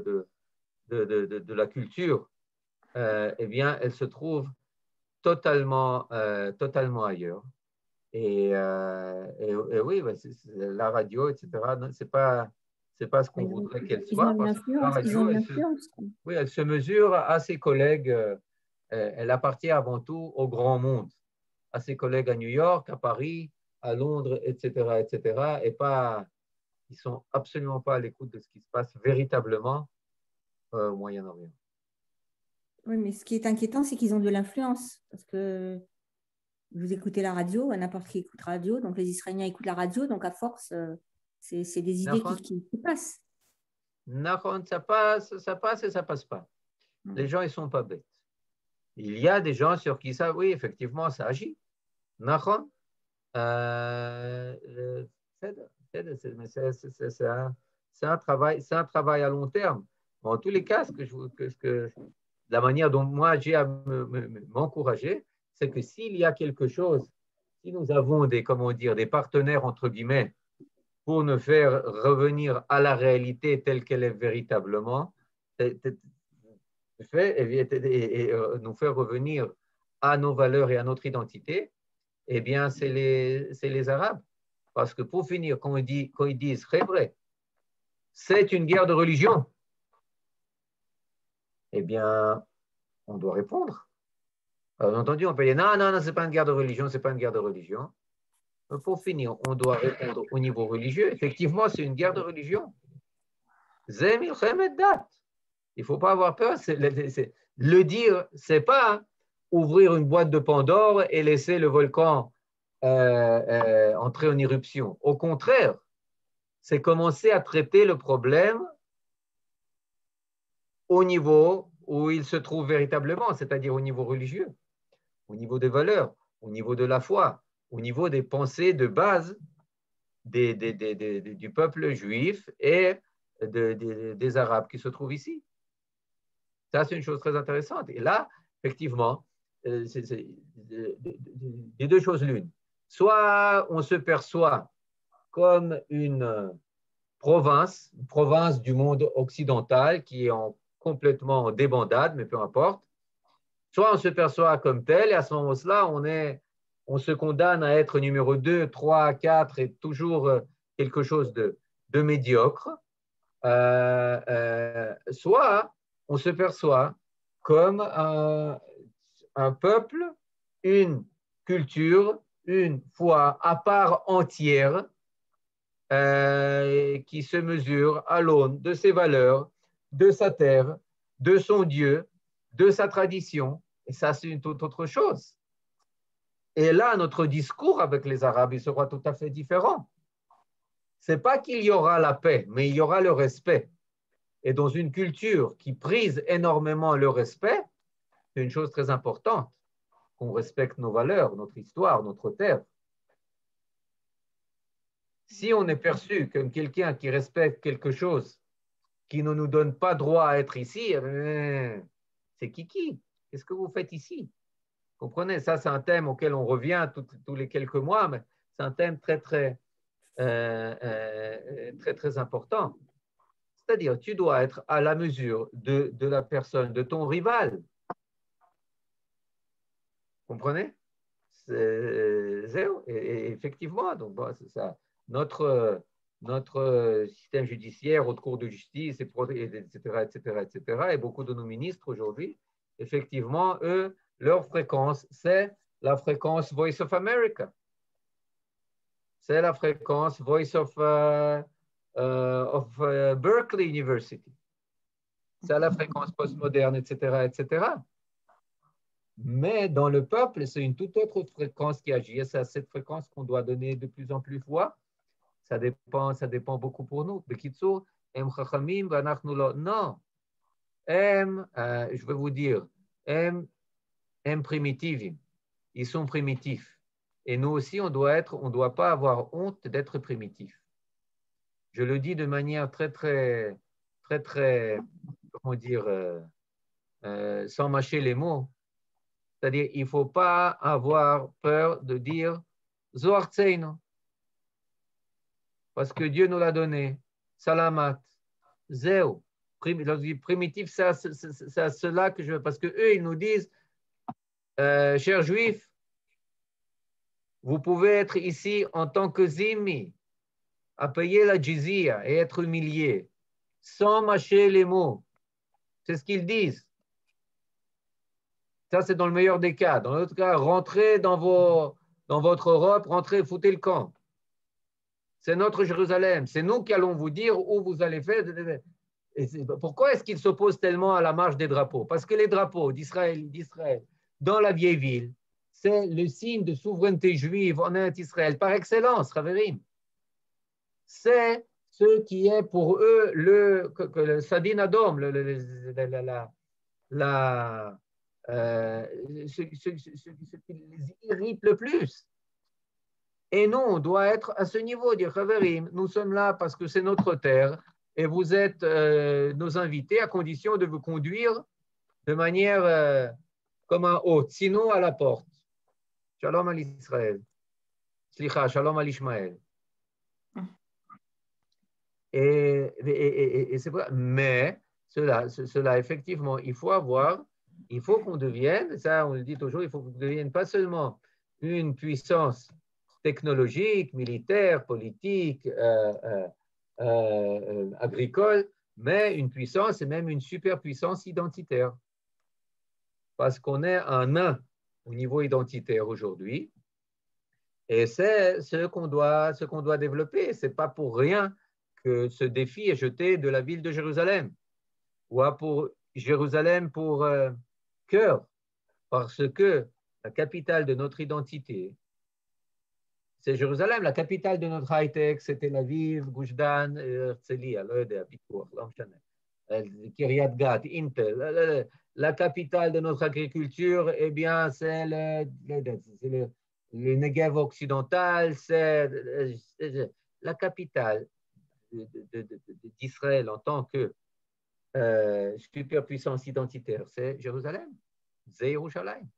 de la culture, eh bien, elles se trouvent totalement ailleurs. Et oui, la radio, etc., c'est pas ce qu'on voudrait qu'elle soit. Parce que la radio, elle se mesure à ses collègues. Elle appartient avant tout au grand monde, à ses collègues à New York, à Paris, à Londres, etc., etc. Et ils sont absolument pas à l'écoute de ce qui se passe véritablement au Moyen-Orient. Oui, mais ce qui est inquiétant, c'est qu'ils ont de l'influence. Parce que vous écoutez la radio, n'importe qui écoute la radio, donc les Israéliens écoutent la radio, donc à force, c'est des idées qui passent. Ça passe et ça passe pas. Les gens, ils sont pas bêtes. Il y a des gens sur qui ça, oui, effectivement, ça agit. Nachon. C'est un travail à long terme. En tous les cas, la manière dont moi j'ai à m'encourager, c'est que s'il y a quelque chose, si nous avons des partenaires entre guillemets pour nous faire revenir à la réalité telle qu'elle est véritablement, et nous faire revenir à nos valeurs et à notre identité, eh bien, c'est les Arabes. Parce que pour finir, quand ils disent, c'est vrai, c'est une guerre de religion, eh bien, on doit répondre. Alors, entendu, on peut dire, non, ce n'est pas une guerre de religion, c'est pas une guerre de religion. Mais pour finir, on doit répondre au niveau religieux. Effectivement, c'est une guerre de religion. Il ne faut pas avoir peur. Le dire, ce n'est pas ouvrir une boîte de Pandore et laisser le volcan entrer en éruption. Au contraire, c'est commencer à traiter le problème au niveau où il se trouve véritablement, c'est-à-dire au niveau religieux, au niveau des valeurs, au niveau de la foi, au niveau des pensées de base du peuple juif et des Arabes qui se trouvent ici. Ça, c'est une chose très intéressante. Et là, effectivement, c'est des deux choses l'une. Soit on se perçoit comme une province du monde occidental qui est complètement en débandade, mais peu importe. Soit on se perçoit comme tel, et à ce moment-là, on se condamne à être numéro 2, 3, 4 et toujours quelque chose de médiocre. Soit on se perçoit comme un peuple, une culture, une foi à part entière qui se mesure à l'aune de ses valeurs, de sa terre, de son Dieu, de sa tradition. Et ça, c'est une toute autre chose. Et là, notre discours avec les Arabes, il sera tout à fait différent. Ce n'est pas qu'il y aura la paix, mais il y aura le respect. Et dans une culture qui prise énormément le respect, c'est une chose très importante, qu'on respecte nos valeurs, notre histoire, notre terre. Si on est perçu comme quelqu'un qui respecte quelque chose qui ne nous donne pas droit à être ici, c'est qui? Qu'est-ce que vous faites ici? Comprenez, ça c'est un thème auquel on revient tous les quelques mois, mais c'est un thème très, très important. C'est-à-dire, tu dois être à la mesure de la personne, de ton rival. Comprenez? Et effectivement, donc, bon, c'est ça. Notre système judiciaire, haute cour de justice, etc., et beaucoup de nos ministres aujourd'hui, effectivement, eux, leur fréquence, c'est la fréquence Voice of America. C'est la fréquence Voice of Berkeley University. C'est la fréquence postmoderne, etc. Mais dans le peuple, c'est une toute autre fréquence qui agit. Et c'est à cette fréquence qu'on doit donner de plus en plus voix. Ça dépend beaucoup pour nous. Bekitsour, em chachamim, vanachnu lo. Non. Je vais vous dire, em primitivim. Ils sont primitifs. Et nous aussi, on doit pas avoir honte d'être primitif. Je le dis de manière très, comment dire, sans mâcher les mots. C'est-à-dire, il ne faut pas avoir peur de dire Zohar Tseino. Parce que Dieu nous l'a donné. Salamat. Zéo. Primitif, c'est à cela que je veux. Parce qu'eux, ils nous disent, chers juifs, vous pouvez être ici en tant que zimmi, à payer la jizya et être humilié, sans mâcher les mots. C'est ce qu'ils disent. Ça, c'est dans le meilleur des cas. Dans l'autre cas, rentrez dans votre Europe, rentrez, foutez le camp. C'est notre Jérusalem. C'est nous qui allons vous dire où vous allez faire. Pourquoi est-ce qu'ils s'opposent tellement à la marche des drapeaux? Parce que les drapeaux d'Israël, dans la vieille ville, c'est le signe de souveraineté juive en Israël par excellence, Raverim. C'est ce qui est pour eux le Sadin Adom, ce qui les irrite le plus. Et nous, on doit être à ce niveau, dire Khaverim, nous sommes là parce que c'est notre terre et vous êtes nos invités à condition de vous conduire de manière comme un hôte, sinon à la porte. Shalom à l'Israël. Slicha, shalom à l'Ishmaël. Et c'est vrai. Mais cela, effectivement, il faut qu'on devienne, ça on le dit toujours, il faut qu'on devienne pas seulement une puissance technologique, militaire, politique, agricole, mais une puissance et même une superpuissance identitaire. Parce qu'on est un nain au niveau identitaire aujourd'hui. Et c'est ce qu'on doit développer. Ce n'est pas pour rien que ce défi est jeté de la ville de Jérusalem, ou pour Jérusalem pour cœur, parce que la capitale de notre identité, c'est Jérusalem. La capitale de notre high-tech, c'est Tel Aviv, Gush Dan, Herzliya, Kiryat Gat, Intel. La capitale de notre agriculture, eh bien, c'est le Negev occidental, c'est la capitale d'Israël en tant que superpuissance identitaire, c'est Jérusalem, c'est Yerushalayim.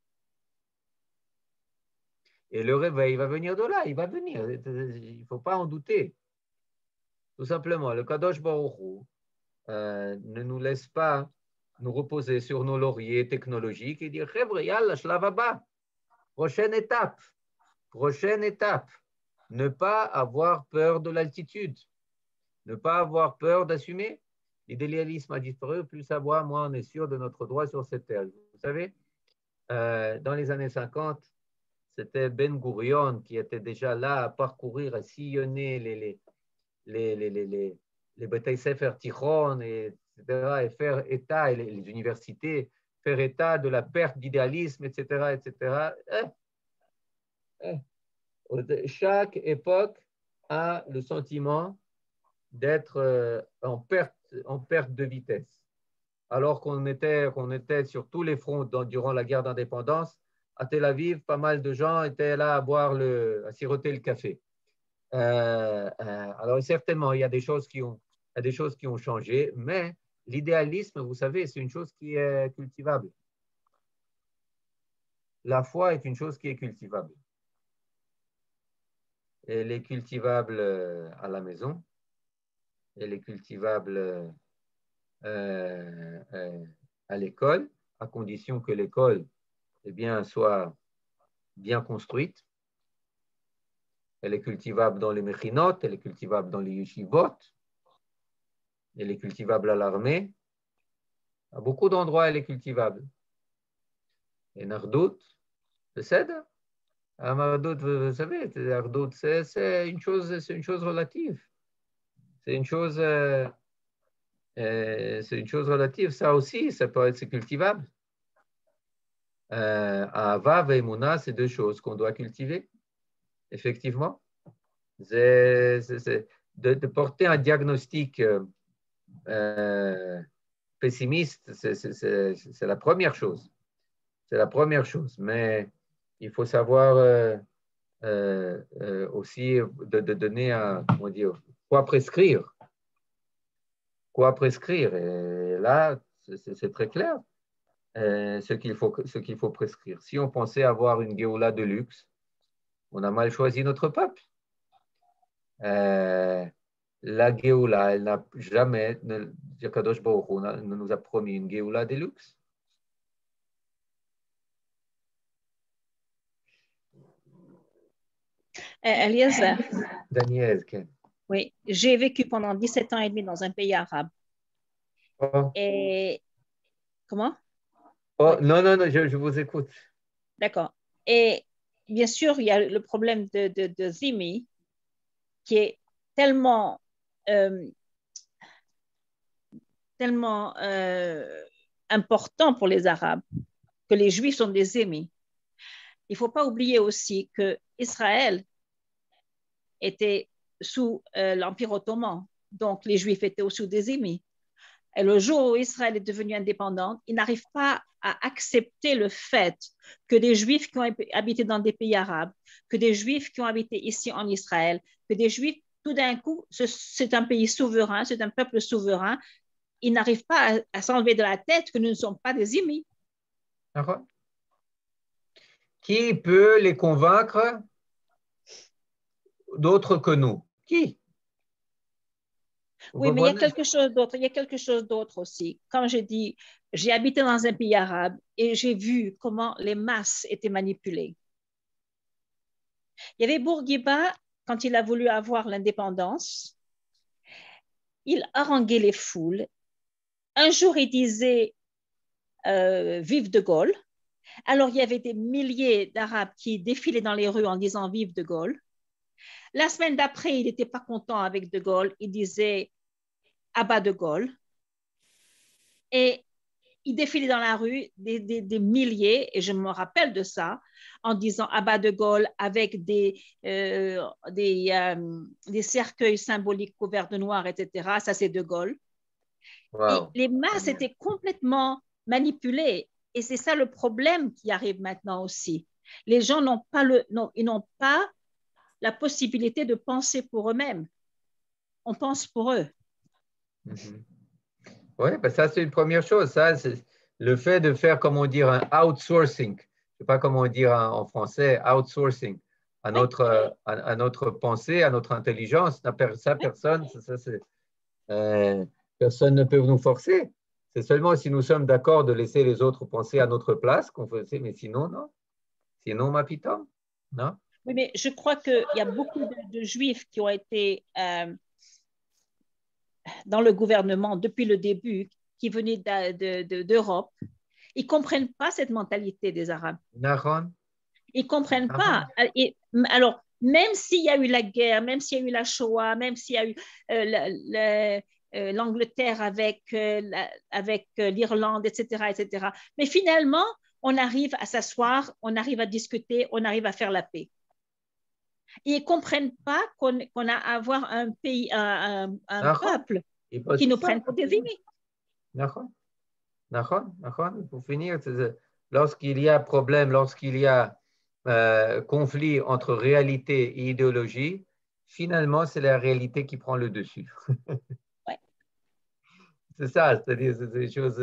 Et le réveil va venir de là, il va venir, il ne faut pas en douter. Tout simplement, le Kadosh Baruch Hu ne nous laisse pas nous reposer sur nos lauriers technologiques et dire « Yalla, shlav haba ». Prochaine étape, ne pas avoir peur de l'altitude, ne pas avoir peur d'assumer. L'idéalisme a disparu, plus ça va, moins on est sûr de notre droit sur cette terre. Vous savez, dans les années 50, c'était Ben Gurion qui était déjà là à parcourir, à sillonner les Bethei Sefer Tichon, etc., et faire état, et les universités, faire état de la perte d'idéalisme, etc., etc. Chaque époque a le sentiment d'être en perte de vitesse. Alors qu'on était sur tous les fronts durant la guerre d'indépendance, à Tel Aviv, pas mal de gens étaient là à siroter le café. Alors certainement, il y a des choses qui ont changé, mais l'idéalisme, vous savez, c'est une chose qui est cultivable. La foi est une chose qui est cultivable. Elle est cultivable à la maison, elle est cultivable à l'école, à condition que l'école soit bien construite. Elle est cultivable dans les mechinot, elle est cultivable dans les yeshivot, elle est cultivable à l'armée. À beaucoup d'endroits, elle est cultivable. Et Nardout, c'est Nardout, vous savez, Nardout, c'est une chose relative. C'est une chose relative. Ça aussi, c'est cultivable. Ahava et Emouna, c'est deux choses qu'on doit cultiver. Effectivement, de porter un diagnostic pessimiste, c'est la première chose. C'est la première chose, mais il faut savoir aussi de donner quoi prescrire. Quoi prescrire. Et là, c'est très clair ce qu'il faut prescrire. Si on pensait avoir une Géoula de luxe, on a mal choisi notre peuple. La Géoula, elle n'a jamais, Kadosh Baruch Hu ne nous a promis une Géoula de luxe. Eliezer. Daniel, oui, j'ai vécu pendant 17 ans et demi dans un pays arabe. Oh. Et comment? Oh, oui. Non, je vous écoute. D'accord. Et bien sûr, il y a le problème de Zimi qui est tellement important pour les Arabes que les Juifs sont des Zimi. Il ne faut pas oublier aussi que Israël était sous l'Empire ottoman, donc les Juifs étaient aussi des Zimi. Et le jour où Israël est devenue indépendante, ils n'arrivent pas à accepter le fait que des Juifs qui ont habité dans des pays arabes, que des Juifs qui ont habité ici en Israël, que des Juifs, tout d'un coup, c'est un pays souverain, c'est un peuple souverain, ils n'arrivent pas à s'enlever de la tête que nous ne sommes pas des immis. Qui peut les convaincre d'autres que nous? Qui? Oui, mais il y a quelque chose d'autre. Il y a quelque chose d'autre aussi. Comme j'ai dit, j'ai habité dans un pays arabe et j'ai vu comment les masses étaient manipulées. Il y avait Bourguiba, quand il a voulu avoir l'indépendance, il haranguait les foules. Un jour, il disait Vive de Gaulle. Alors, il y avait des milliers d'Arabes qui défilaient dans les rues en disant Vive de Gaulle. La semaine d'après, il n'était pas content avec de Gaulle. Il disait Abat de Gaulle. Et il défilait dans la rue des milliers, et je me rappelle de ça, en disant Abat de Gaulle avec des cercueils symboliques couverts de noir, etc. Ça, c'est de Gaulle. Wow. Et les masses étaient complètement manipulées. Et c'est ça le problème qui arrive maintenant aussi. Les gens n'ont pas la possibilité de penser pour eux-mêmes. On pense pour eux. Mm-hmm. Oui, ben ça c'est une première chose. Ça, c'est le fait de faire, comment dire, un outsourcing. Je ne sais pas comment dire en français, outsourcing à notre pensée, à notre intelligence. Ça, personne, personne ne peut nous forcer. C'est seulement si nous sommes d'accord de laisser les autres penser à notre place qu'on fait, mais sinon, non. Sinon, ma piton, non. Oui, mais je crois qu'il y a beaucoup de Juifs qui ont été dans le gouvernement depuis le début, qui venaient d'Europe. Ils ne comprennent pas cette mentalité des Arabes. Nahon. Ils ne comprennent pas. Et, alors, même s'il y a eu la guerre, même s'il y a eu la Shoah, même s'il y a eu l'Angleterre avec l'Irlande, etc., etc. Mais finalement, on arrive à s'asseoir, on arrive à discuter, on arrive à faire la paix. Ils ne comprennent pas qu'on a à avoir un pays, un peuple qui nous prenne pour des ennemis. Pour finir, lorsqu'il y a problème, lorsqu'il y a conflit entre réalité et idéologie, finalement, c'est la réalité qui prend le dessus. Ouais. C'est ça, c'est-à-dire c'est des choses.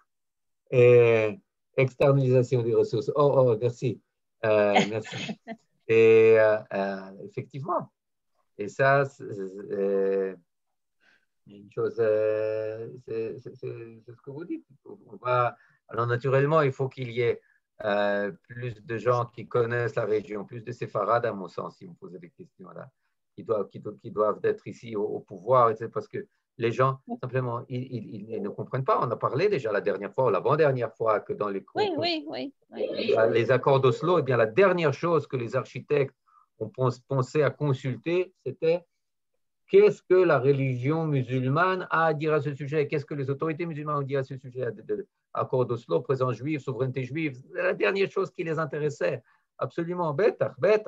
Externalisation des ressources. Oh, merci. Merci. Et effectivement. Et ça, c'est une chose, c'est ce que vous dites. Alors, naturellement, il faut qu'il y ait plus de gens qui connaissent la région, plus de séfarades, à mon sens, si vous posez des questions là, qui doivent être ici au pouvoir, parce que les gens, simplement, ils ne comprennent pas. On a parlé déjà la dernière fois, ou l'avant-dernière fois, que dans les les accords d'Oslo, eh bien, la dernière chose que les architectes ont pensé à consulter, c'était qu'est-ce que la religion musulmane a à dire à ce sujet? Qu'est-ce que les autorités musulmanes ont dit à ce sujet? Accord d'Oslo, présence juive, souveraineté juive, c'est la dernière chose qui les intéressait. Absolument, bêta.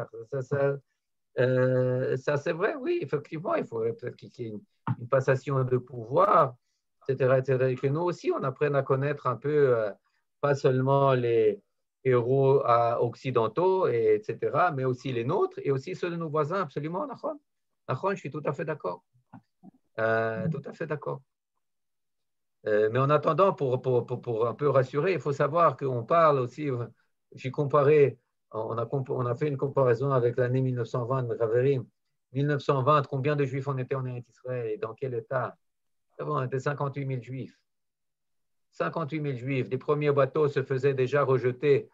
Ça c'est vrai, oui, effectivement, il faudrait peut-être qu'il y ait une passation de pouvoir, etc., et que nous aussi, on apprenne à connaître un peu, pas seulement les héros occidentaux, etc., mais aussi les nôtres, et aussi ceux de nos voisins, absolument, Nahon, je suis tout à fait d'accord. Tout à fait d'accord. Mais en attendant, pour un peu rassurer, il faut savoir qu'on parle aussi, j'ai comparé, on a fait une comparaison avec l'année 1920 de Raverim. 1920, combien de Juifs on était en Israël et dans quel état? On était 58 000 Juifs. 58 000 Juifs. Les premiers bateaux se faisaient déjà rejeter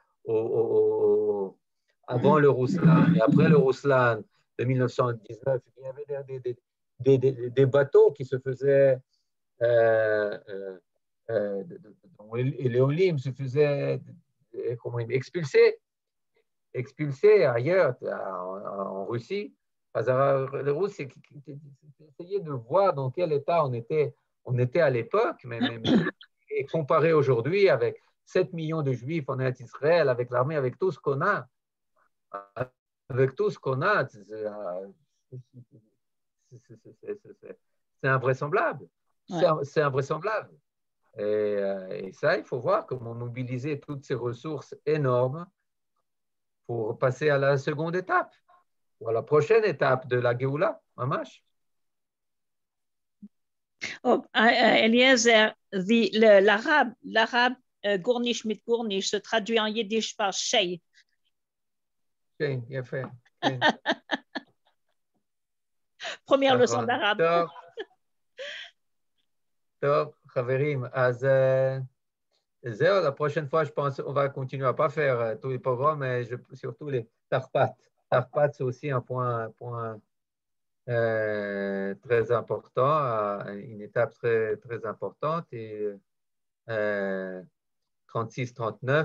avant le Ruslan et après le Ruslan de 1919. Il y avait des bateaux qui se faisaient et les Olim se faisaient expulsés ailleurs, en Russie. Les Russes essayaient de voir dans quel état on était à l'époque, et comparé aujourd'hui avec 7 millions de Juifs en Israël, avec l'armée, avec tout ce qu'on a, c'est invraisemblable. c'est invraisemblable. Et ça, il faut voir comment mobiliser toutes ces ressources énormes pour passer à la seconde étape, ou à la prochaine étape de la Géoula, Mamash. Oh, Eliezer, l'arabe Gournish mit Gournish se traduit en yiddish par Shey. Shey, bien fait. Première leçon d'arabe. Top, Chaverim. La prochaine fois, je pense qu'on va continuer à ne pas faire tous les programmes, mais surtout les tarpat. Tarpat, c'est aussi un point très important, une étape très, très importante. Et 36-39,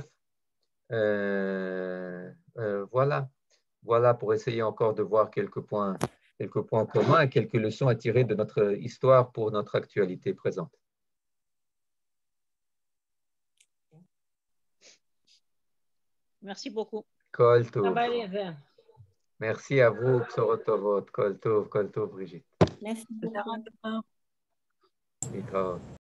voilà pour essayer encore de voir quelques points communs et quelques leçons à tirer de notre histoire pour notre actualité présente. Merci beaucoup. Kol Tov. Merci à vous, Psorotovot. Kol Tov, Brigitte. Merci beaucoup.